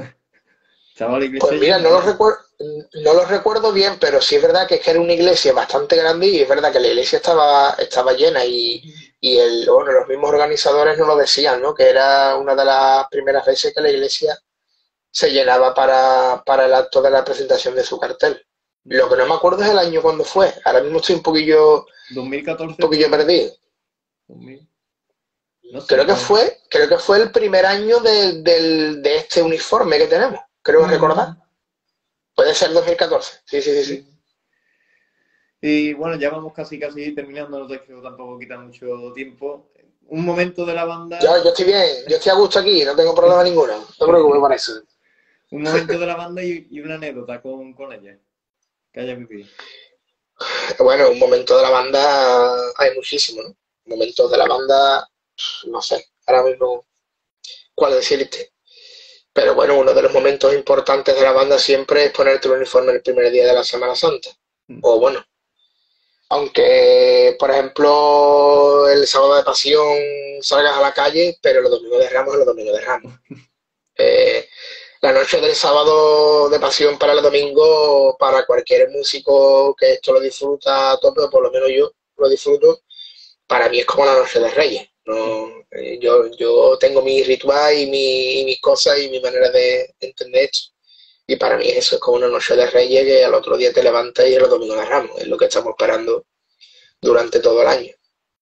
Estaba la Pues iglesia mira, llena, no lo vamos. recuerdo, no lo recuerdo bien, pero sí es verdad que es que era una iglesia bastante grande y es verdad que la iglesia estaba, estaba llena y, y el, bueno, los mismos organizadores nos lo decían, ¿no? Que era una de las primeras veces que la iglesia se llenaba para, para el acto de la presentación de su cartel. Lo que no me acuerdo es el año cuando fue. Ahora mismo estoy un poquillo, ¿dos mil un catorce poquillo puede ser? perdido. dos mil. No sé, Creo que pues. fue, creo que fue el primer año de, del- de este uniforme que tenemos. Creo recordar. Mm, Puede ser dos mil catorce. Sí, sí, sí, sí. sí. Y bueno, ya vamos casi casi terminando, no te quiero tampoco quitar mucho tiempo. Un momento de la Yo, banda, yo estoy bien, yo estoy a gusto aquí, no tengo problema ninguno. No te preocupes por eso. un momento de la banda y, y una anécdota con, con ella, que haya vivido. Bueno, un momento de la banda hay muchísimo, ¿no? Momentos de la banda, no sé, ahora mismo cuál decirte. Pero bueno, uno de los momentos importantes de la banda siempre es ponerte el uniforme el primer día de la Semana Santa. O bueno, aunque, por ejemplo, el sábado de Pasión salgas a la calle, pero los domingos de Ramos es los domingos de Ramos. Eh, la noche del sábado de Pasión para el domingo, para cualquier músico que esto lo disfruta a tope, o por lo menos yo lo disfruto, para mí es como la noche de Reyes. No, eh, yo, yo tengo mi ritual y, mi, y mis cosas y mi manera de entender esto. Y para mí eso es como una noche de Reyes que al otro día te levantas y el domingo de Ramos. Es lo que estamos esperando durante todo el año.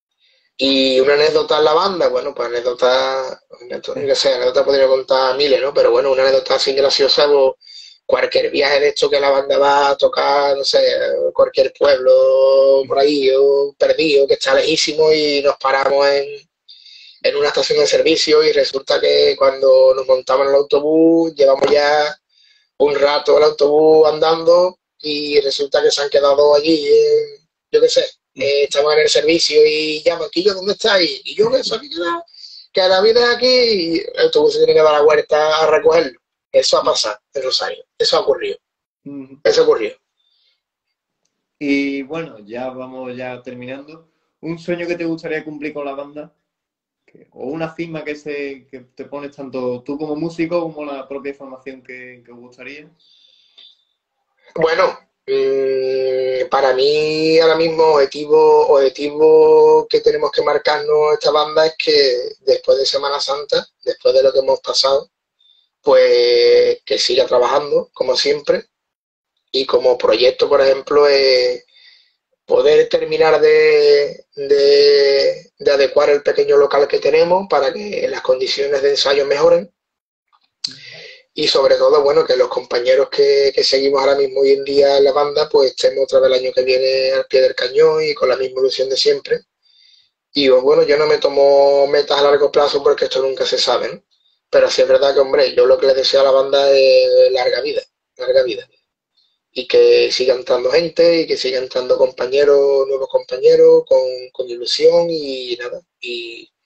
Y una anécdota en la banda, bueno, pues anécdota, anécdota, yo qué sé, anécdota podría contar miles, ¿no? Pero bueno, una anécdota así graciosa, pues, cualquier viaje de esto que la banda va a tocar, no sé, cualquier pueblo por ahí, o perdido, que está lejísimo y nos paramos en, en una estación de servicio y resulta que cuando nos montamos en el autobús llevamos ya un rato el autobús andando y resulta que se han quedado allí, eh, yo qué sé, eh, estamos en el servicio y llaman, ¿Quillo, dónde estáis? Y yo, que eso aquí queda, que la vida es aquí y el autobús se tiene que dar la vuelta a recogerlo. Eso ha pasado en Rosario, eso ha ocurrido, eso ocurrió. Y bueno, ya vamos ya terminando. ¿Un sueño que te gustaría cumplir con la banda? Que- ¿O una firma que, se, que te pones tanto tú como músico como la propia formación que, que os gustaría? Bueno, mmm, para mí ahora mismo objetivo, objetivo que tenemos que marcarnos esta banda es que después de Semana Santa, después de lo que hemos pasado, pues que siga trabajando, como siempre, y como proyecto, por ejemplo, es poder terminar de, de, de adecuar el pequeño local que tenemos para que las condiciones de ensayo mejoren y sobre todo, bueno, que los compañeros que, que seguimos ahora mismo hoy en día en la banda, pues estemos otra vez el año que viene al pie del cañón y con la misma ilusión de siempre. Y bueno, yo no me tomo metas a largo plazo porque esto nunca se sabe, ¿no? Pero sí es verdad que, hombre, yo lo que le deseo a la banda es larga vida, larga vida. Y que siga entrando gente y que siga entrando compañeros, nuevos compañeros con, con ilusión y nada. Y,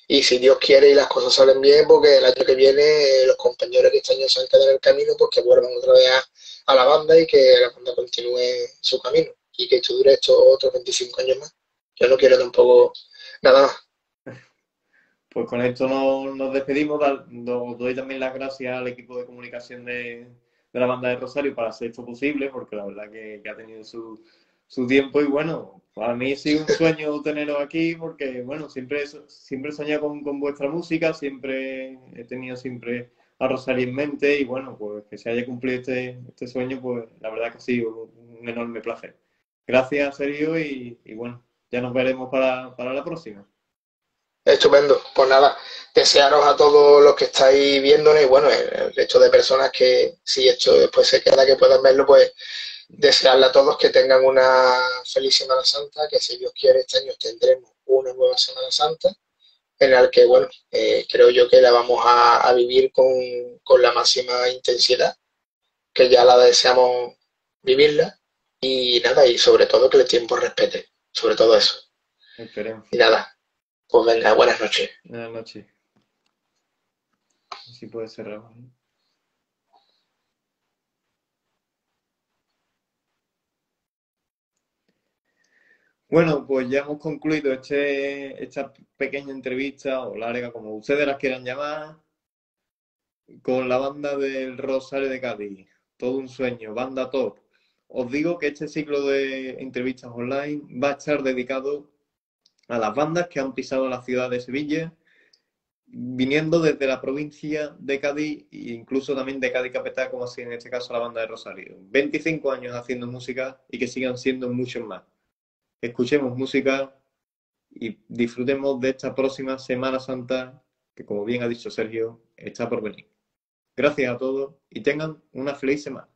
Y si Dios quiere y las cosas salen bien, porque el año que viene eh, los compañeros que este año se han quedado en el camino, pues que vuelvan otra vez a, a la banda y que la banda continúe su camino y que esto dure estos otros veinticinco años más. Yo no quiero tampoco nada más. Pues con esto nos, nos despedimos. Da- Nos doy también las gracias al equipo de comunicación de, de la banda de Rosario para hacer esto posible, porque la verdad que, que ha tenido su, su tiempo y bueno, para mí sí un sueño teneros aquí, porque bueno, siempre, he- siempre he soñado con, con vuestra música, siempre he tenido siempre a Rosario en mente y bueno, pues que se haya cumplido este, este sueño, pues la verdad que ha sido un, un enorme placer. Gracias, Sergio, y, y bueno, ya nos veremos para, para la próxima. Estupendo. Pues nada, desearos a todos los que estáis viéndonos y bueno, el, el resto de personas que si esto después se queda que puedan verlo, pues desearle a todos que tengan una feliz Semana Santa, que si Dios quiere este año tendremos una nueva Semana Santa en la que, bueno, eh, creo yo que la vamos a, a vivir con, con la máxima intensidad, que ya la deseamos vivirla y nada, y sobre todo que el tiempo respete, sobre todo eso. Esperemos. Y nada, pues venga, buenas noches. Buenas noches. Si puede cerrar. Bueno, pues ya hemos concluido este, esta pequeña entrevista o larga, como ustedes las quieran llamar, con la banda del Rosario de Cádiz. Todo un sueño, banda top. Os digo que este ciclo de entrevistas online va a estar dedicado a las bandas que han pisado la ciudad de Sevilla, viniendo desde la provincia de Cádiz e incluso también de Cádiz capital, como así en este caso la banda de Rosario. veinticinco años haciendo música y que sigan siendo muchos más. Escuchemos música y disfrutemos de esta próxima Semana Santa que, como bien ha dicho Sergio, está por venir. Gracias a todos y tengan una feliz semana.